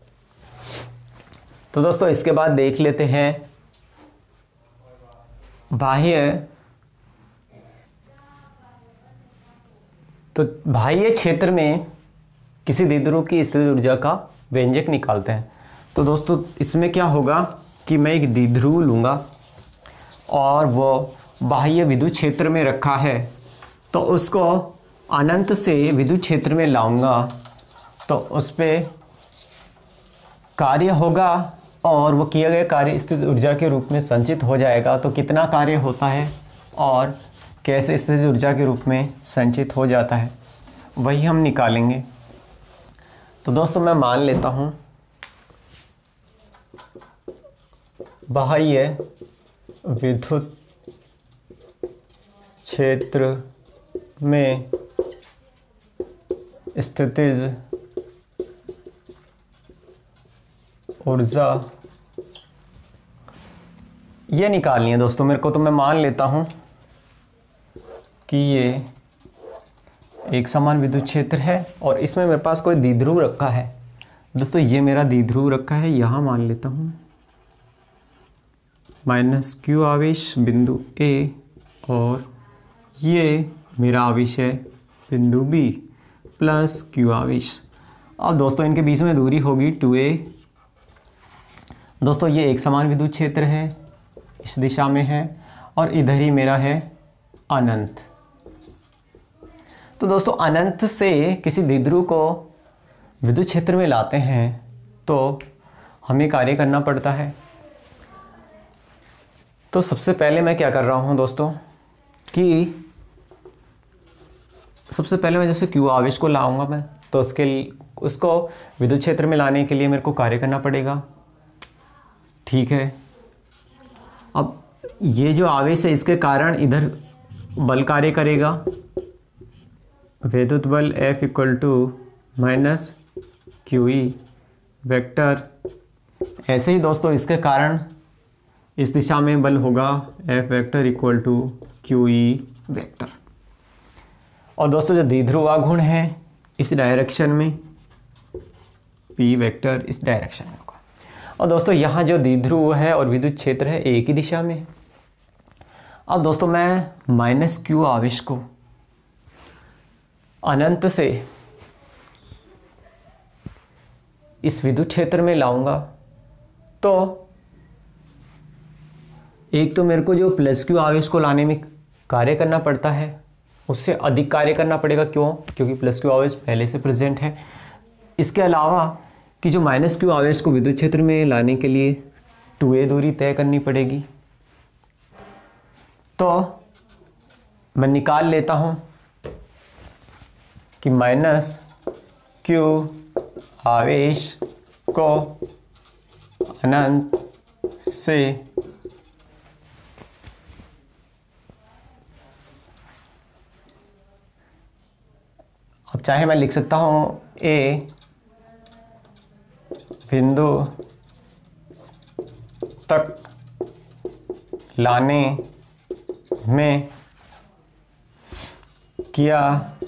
तो दोस्तों इसके बाद देख लेते हैं बाह्य, तो बाह्य क्षेत्र में किसी द्विध्रुव की स्थितिज ऊर्जा का व्यंजक निकालते हैं। तो दोस्तों इसमें क्या होगा कि मैं एक द्विध्रुव लूँगा और वो बाह्य विद्युत क्षेत्र में रखा है, तो उसको अनंत से विद्युत क्षेत्र में लाऊंगा, तो उस पर कार्य होगा और वो किया गया कार्य स्थितिज ऊर्जा के रूप में संचित हो जाएगा। तो कितना कार्य होता है और कैसे स्थितिज ऊर्जा के रूप में संचित हो जाता है वही हम निकालेंगे। तो दोस्तों मैं मान लेता हूँ बाह्य विद्युत क्षेत्र में स्थितिज ऊर्जा ये निकालनी है दोस्तों मेरे को। तो मैं मान लेता हूँ कि ये एक समान विद्युत क्षेत्र है और इसमें मेरे पास कोई द्विध्रुव रखा है। दोस्तों ये मेरा द्विध्रुव रखा है, यहाँ मान लेता हूँ माइनस क्यू आवेश बिंदु ए और ये मेरा आवेश है बिंदु बी प्लस क्यू आवेश। अब दोस्तों इनके बीच में दूरी होगी टू ए। दोस्तों ये एक समान विद्युत क्षेत्र है, इस दिशा में है और इधर ही मेरा है अनंत। तो दोस्तों अनंत से किसी द्विध्रुव को विद्युत क्षेत्र में लाते हैं तो हमें कार्य करना पड़ता है। तो सबसे पहले मैं क्या कर रहा हूं दोस्तों कि सबसे पहले मैं जैसे क्यू आवेश को लाऊंगा मैं, तो उसके उसको विद्युत क्षेत्र में लाने के लिए मेरे को कार्य करना पड़ेगा। ठीक है, अब ये जो आवेश है इसके कारण इधर बल कार्य करेगा, विद्युत बल F equal to minus Q E vector. ऐसे ही दोस्तों इसके कारण इस दिशा में बल होगा F vector equal to Q E vector. और दोस्तों जो द्विध्रुव आघूर्ण है इस डायरेक्शन में P वेक्टर इस डायरेक्शन में होगा। और दोस्तों यहाँ जो द्विध्रुव है और विद्युत क्षेत्र है एक ही दिशा में। अब दोस्तों मैं माइनस क्यू आवेश को अनंत से इस विद्युत क्षेत्र में लाऊंगा तो एक तो मेरे को जो प्लस क्यू आवेश को लाने में कार्य करना पड़ता है उससे अधिक कार्य करना पड़ेगा। क्यों? क्योंकि प्लस क्यू आवेश पहले से प्रेजेंट है। इसके अलावा कि जो माइनस क्यू आवेश को विद्युत क्षेत्र में लाने के लिए टू ए दूरी तय करनी पड़ेगी। तो मैं निकाल लेता हूं कि माइनस क्यू आवेश को अनंत से अब चाहे मैं लिख सकता हूं ए बिंदु तक लाने में किया,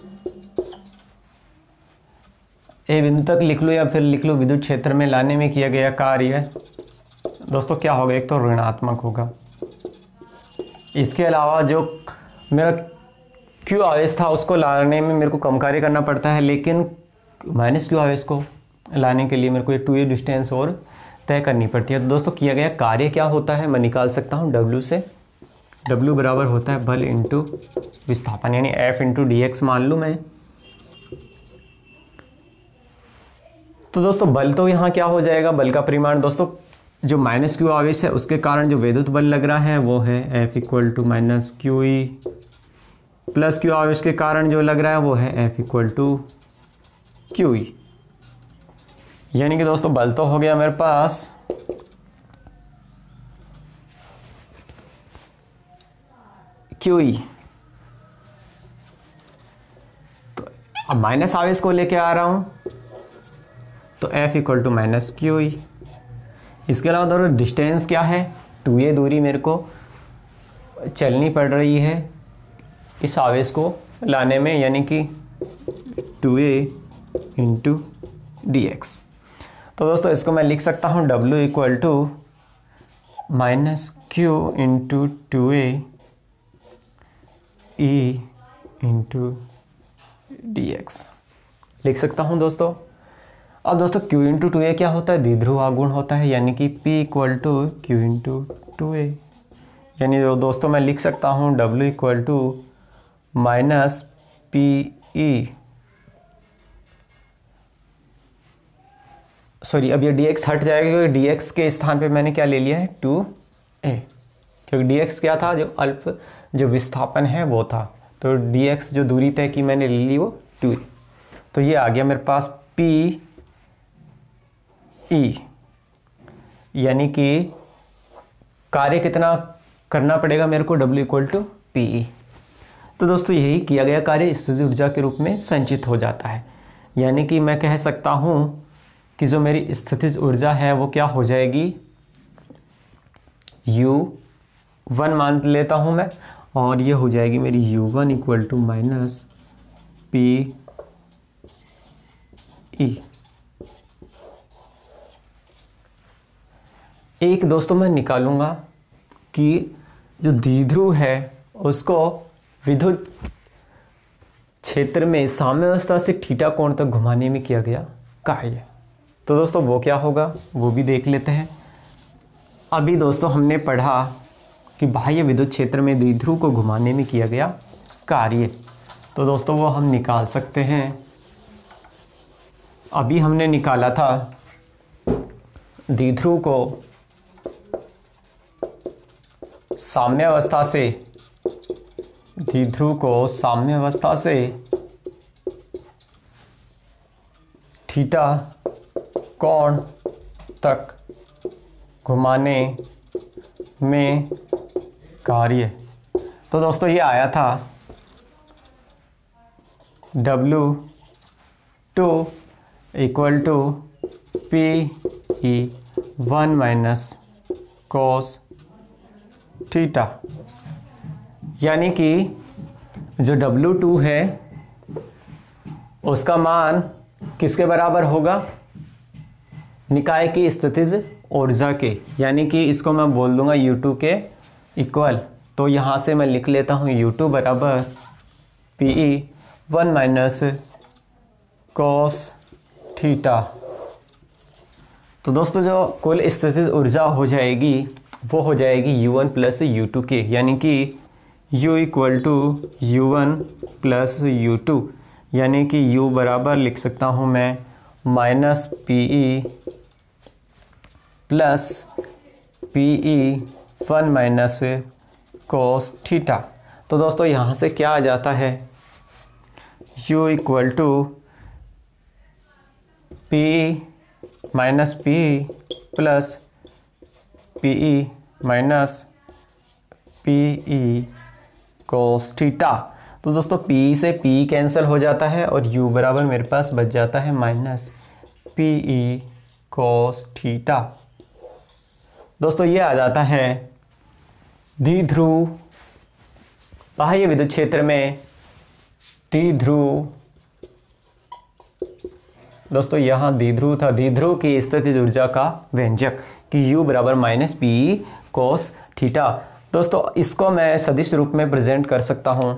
ए बिंदु तक लिख लो या फिर लिख लो विद्युत क्षेत्र में लाने में किया गया कार्य दोस्तों क्या होगा, एक तो ऋणात्मक होगा। इसके अलावा जो मेरा क्यू आवेश था उसको लाने में मेरे को कम कार्य करना पड़ता है, लेकिन माइनस क्यू आवेश को लाने के लिए मेरे को एक टू ए डिस्टेंस और तय करनी पड़ती है। तो दोस्तों किया गया कार्य क्या होता है मैं निकाल सकता हूँ W से। W बराबर होता है बल इंटू विस्थापन, यानी F इंटू डी एक्स मान लूँ मैं। तो दोस्तों बल तो यहाँ क्या हो जाएगा, बल का परिमाण दोस्तों जो माइनस क्यू आवेश है उसके कारण जो विद्युत बल लग रहा है वो है F equal to minus Q E, plus Q आवेश के कारण जो लग रहा है वो है F equal to Q E. यानी कि दोस्तों बल तो हो गया मेरे पास क्यू ई। तो अब माइनस आवेश को लेके आ रहा हूं तो F equal to minus Q E. इसके अलावा दोस्तों डिस्टेंस क्या है, टू ए दूरी मेरे को चलनी पड़ रही है इस आवेश को लाने में, यानी कि two A into D X. तो दोस्तों इसको मैं लिख सकता हूँ W equal to minus Q into two A E into D X लिख सकता हूँ दोस्तों। अब दोस्तों Q इंटू टू ए क्या होता है, द्विध्रुव आघूर्ण होता है, यानी कि P equal to Q into two A. यानी दोस्तों मैं लिख सकता हूँ W equal to minus P E, sorry अब ये dx हट जाएगा क्योंकि dx के स्थान पे मैंने क्या ले लिया है टू ए, क्योंकि dx क्या था जो अल्फ जो विस्थापन है वो था। तो डी एक्स जो दूरी तय की मैंने ले ली वो टू ए। तो ये आ गया मेरे पास पी ई, यानी कि कार्य कितना करना पड़ेगा मेरे को, W equal to P E. तो दोस्तों यही किया गया कार्य स्थितिज ऊर्जा के रूप में संचित हो जाता है। यानी कि मैं कह सकता हूँ कि जो मेरी स्थितिज ऊर्जा है वो क्या हो जाएगी, यू वन मान लेता हूँ मैं, और ये हो जाएगी मेरी U one equal to minus P E. एक दोस्तों मैं निकालूंगा कि जो द्विध्रुव है उसको विद्युत क्षेत्र में साम्यावस्था से थीटा कोण तक घुमाने में किया गया कार्य। तो दोस्तों वो क्या होगा वो भी देख लेते हैं। अभी दोस्तों हमने पढ़ा कि बाह्य विद्युत क्षेत्र में द्विध्रुव को घुमाने में किया गया कार्य। तो दोस्तों वो हम निकाल सकते हैं। अभी हमने निकाला था द्विध्रुव को साम्यावस्था से द्विध्रुव को साम्यावस्था से थीटा कोण तक घुमाने में कार्य। तो दोस्तों ये आया था W two equal to P E one minus cos theta, यानी कि जो डब्ल्यू टू है उसका मान किसके बराबर होगा, निकाय की स्थितिज ऊर्जा के, यानी कि इसको मैं बोल दूंगा यू टू के इक्वल। तो यहाँ से मैं लिख लेता हूँ यू टू बराबर P E one minus cos theta. तो दोस्तों जो कुल स्थितिज ऊर्जा हो जाएगी वो हो जाएगी U one plus U two के, यानी कि u equal to U one plus U two, यानी कि u बराबर लिख सकता हूँ मैं minus P E plus P E one minus cos theta. तो दोस्तों यहाँ से क्या आ जाता है, u equal to P minus P plus P E minus P E cos theta. तो दोस्तों P से P कैंसिल हो जाता है और U बराबर मेरे पास बच जाता है minus P E cos theta. दोस्तों ये आ जाता है द्विध्रुव बाह्य विद्युत क्षेत्र में द्विध्रुव। दोस्तों यहाँ द्विध्रुव था, द्विध्रुव की स्थितिज ऊर्जा का व्यंजक कि U बराबर minus P E cos theta. दोस्तों इसको मैं सदिश रूप में प्रेजेंट कर सकता हूं।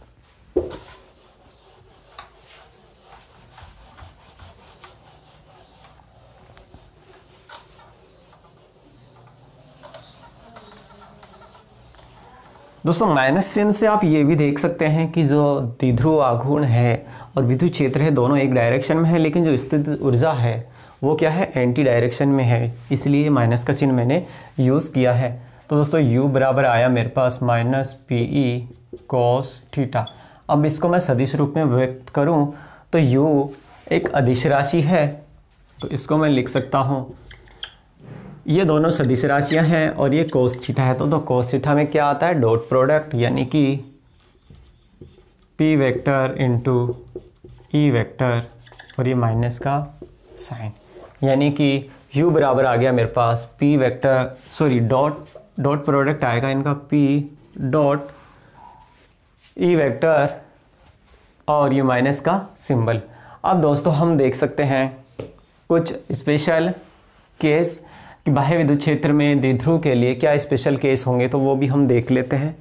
दोस्तों माइनस चिन्ह से आप ये भी देख सकते हैं कि जो द्विध्रुव आघूर्ण है और विद्युत क्षेत्र है दोनों एक डायरेक्शन में है, लेकिन जो स्थितिज ऊर्जा है वो क्या है, एंटी डायरेक्शन में है, इसलिए माइनस का चिन्ह मैंने यूज़ किया है। तो दोस्तों u बराबर आया मेरे पास minus P E cos theta. अब इसको मैं सदिश रूप में व्यक्त करूं तो u एक अदिश राशि है, तो इसको मैं लिख सकता हूं, ये दोनों सदिश राशियां हैं और ये कोस थीटा है। तो, तो कोस थीटा में क्या आता है, डॉट प्रोडक्ट, यानी कि p vector into E vector और ये माइनस का साइन, यानी कि u बराबर आ गया मेरे पास p vector sorry dot dot product आएगा इनका p डॉट ई वेक्टर और ये माइनस का सिंबल। अब दोस्तों हम देख सकते हैं कुछ स्पेशल केस कि बाह्य विद्युत क्षेत्र में द्विध्रुव के लिए क्या स्पेशल केस होंगे, तो वो भी हम देख लेते हैं।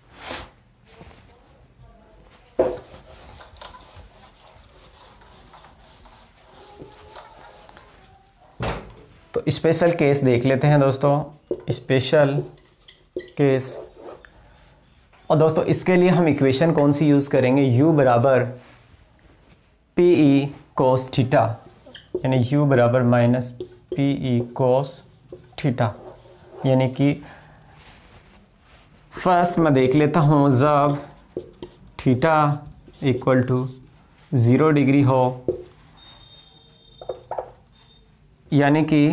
तो स्पेशल केस देख लेते हैं दोस्तों, स्पेशल केस। और दोस्तों इसके लिए हम इक्वेशन कौन सी यूज़ करेंगे, u बराबर पी ई कोस थीटा, यानी u बराबर minus P E cos theta, यानी कि फर्स्ट मैं देख लेता हूँ, जब theta equal to zero degree हो, यानी कि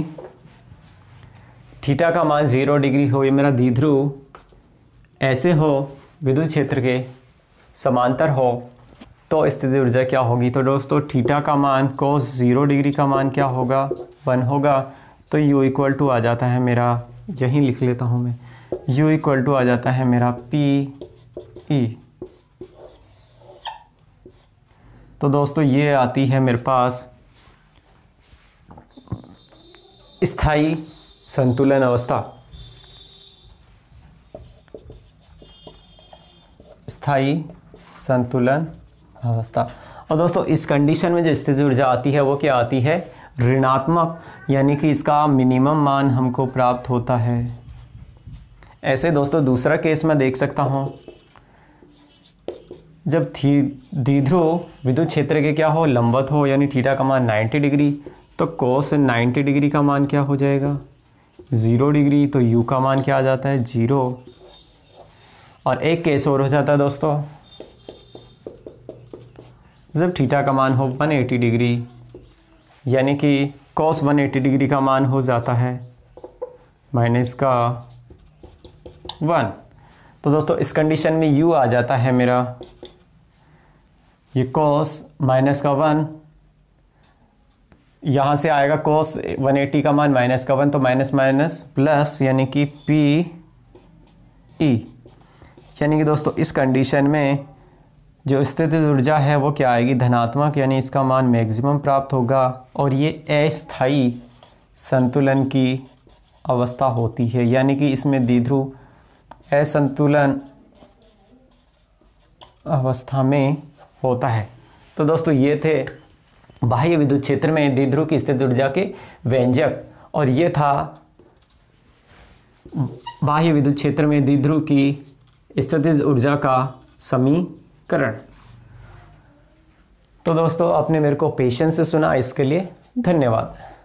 थीटा का मान ज़ीरो डिग्री हो, ये मेरा द्विध्रुव ऐसे हो, विद्युत क्षेत्र के समांतर हो, तो स्थितिज ऊर्जा क्या होगी। तो दोस्तों थीटा का मान कोस ज़ीरो डिग्री का मान क्या होगा, वन होगा। तो u इक्वल टू आ जाता है मेरा, यहीं लिख लेता हूँ मैं, u इक्वल टू आ जाता है मेरा पी ई। तो दोस्तों ये आती है मेरे पास स्थायी संतुलन अवस्था। स्थायी संतुलन अवस्था। और दोस्तों इस कंडीशन में जो स्थितिज ऊर्जा आती है वो क्या आती है, ऋणात्मक, यानी कि इसका मिनिमम मान हमको प्राप्त होता है। ऐसे दोस्तों दूसरा केस मैं देख सकता हूँ, जब थी द्विध्रुव विद्युत क्षेत्र के क्या हो, लंबवत हो, यानी थीटा का मान नब्बे डिग्री, तो कोस नब्बे डिग्री का मान क्या हो जाएगा, ज़ीरो डिग्री। तो u का मान क्या आ जाता है, जीरो। और एक केस और हो जाता है दोस्तों, जब थीटा का मान हो एक सौ अस्सी डिग्री, यानी कि cos एक सौ अस्सी डिग्री का मान हो जाता है माइनस का वन। तो दोस्तों इस कंडीशन में u आ जाता है मेरा, ये cos माइनस का वन, यहाँ से आएगा cos एक सौ अस्सी का मान माइनस का वन, तो माइनस माइनस प्लस, यानी कि पी ई। यानी कि दोस्तों इस कंडीशन में जो स्थितिज ऊर्जा है वो क्या आएगी, धनात्मक, यानी इसका मान मैक्सिमम प्राप्त होगा। और ये अस्थायी संतुलन की अवस्था होती है, यानी कि इसमें द्विध्रुव असंतुलन अवस्था में होता है। तो दोस्तों ये थे बाह्य विद्युत क्षेत्र में द्विध्रुव की स्थितिज ऊर्जा के व्यंजक, और ये था बाह्य विद्युत क्षेत्र में द्विध्रुव की स्थितिज ऊर्जा का समीकरण। तो दोस्तों आपने मेरे को पेशेंस से सुना, इसके लिए धन्यवाद।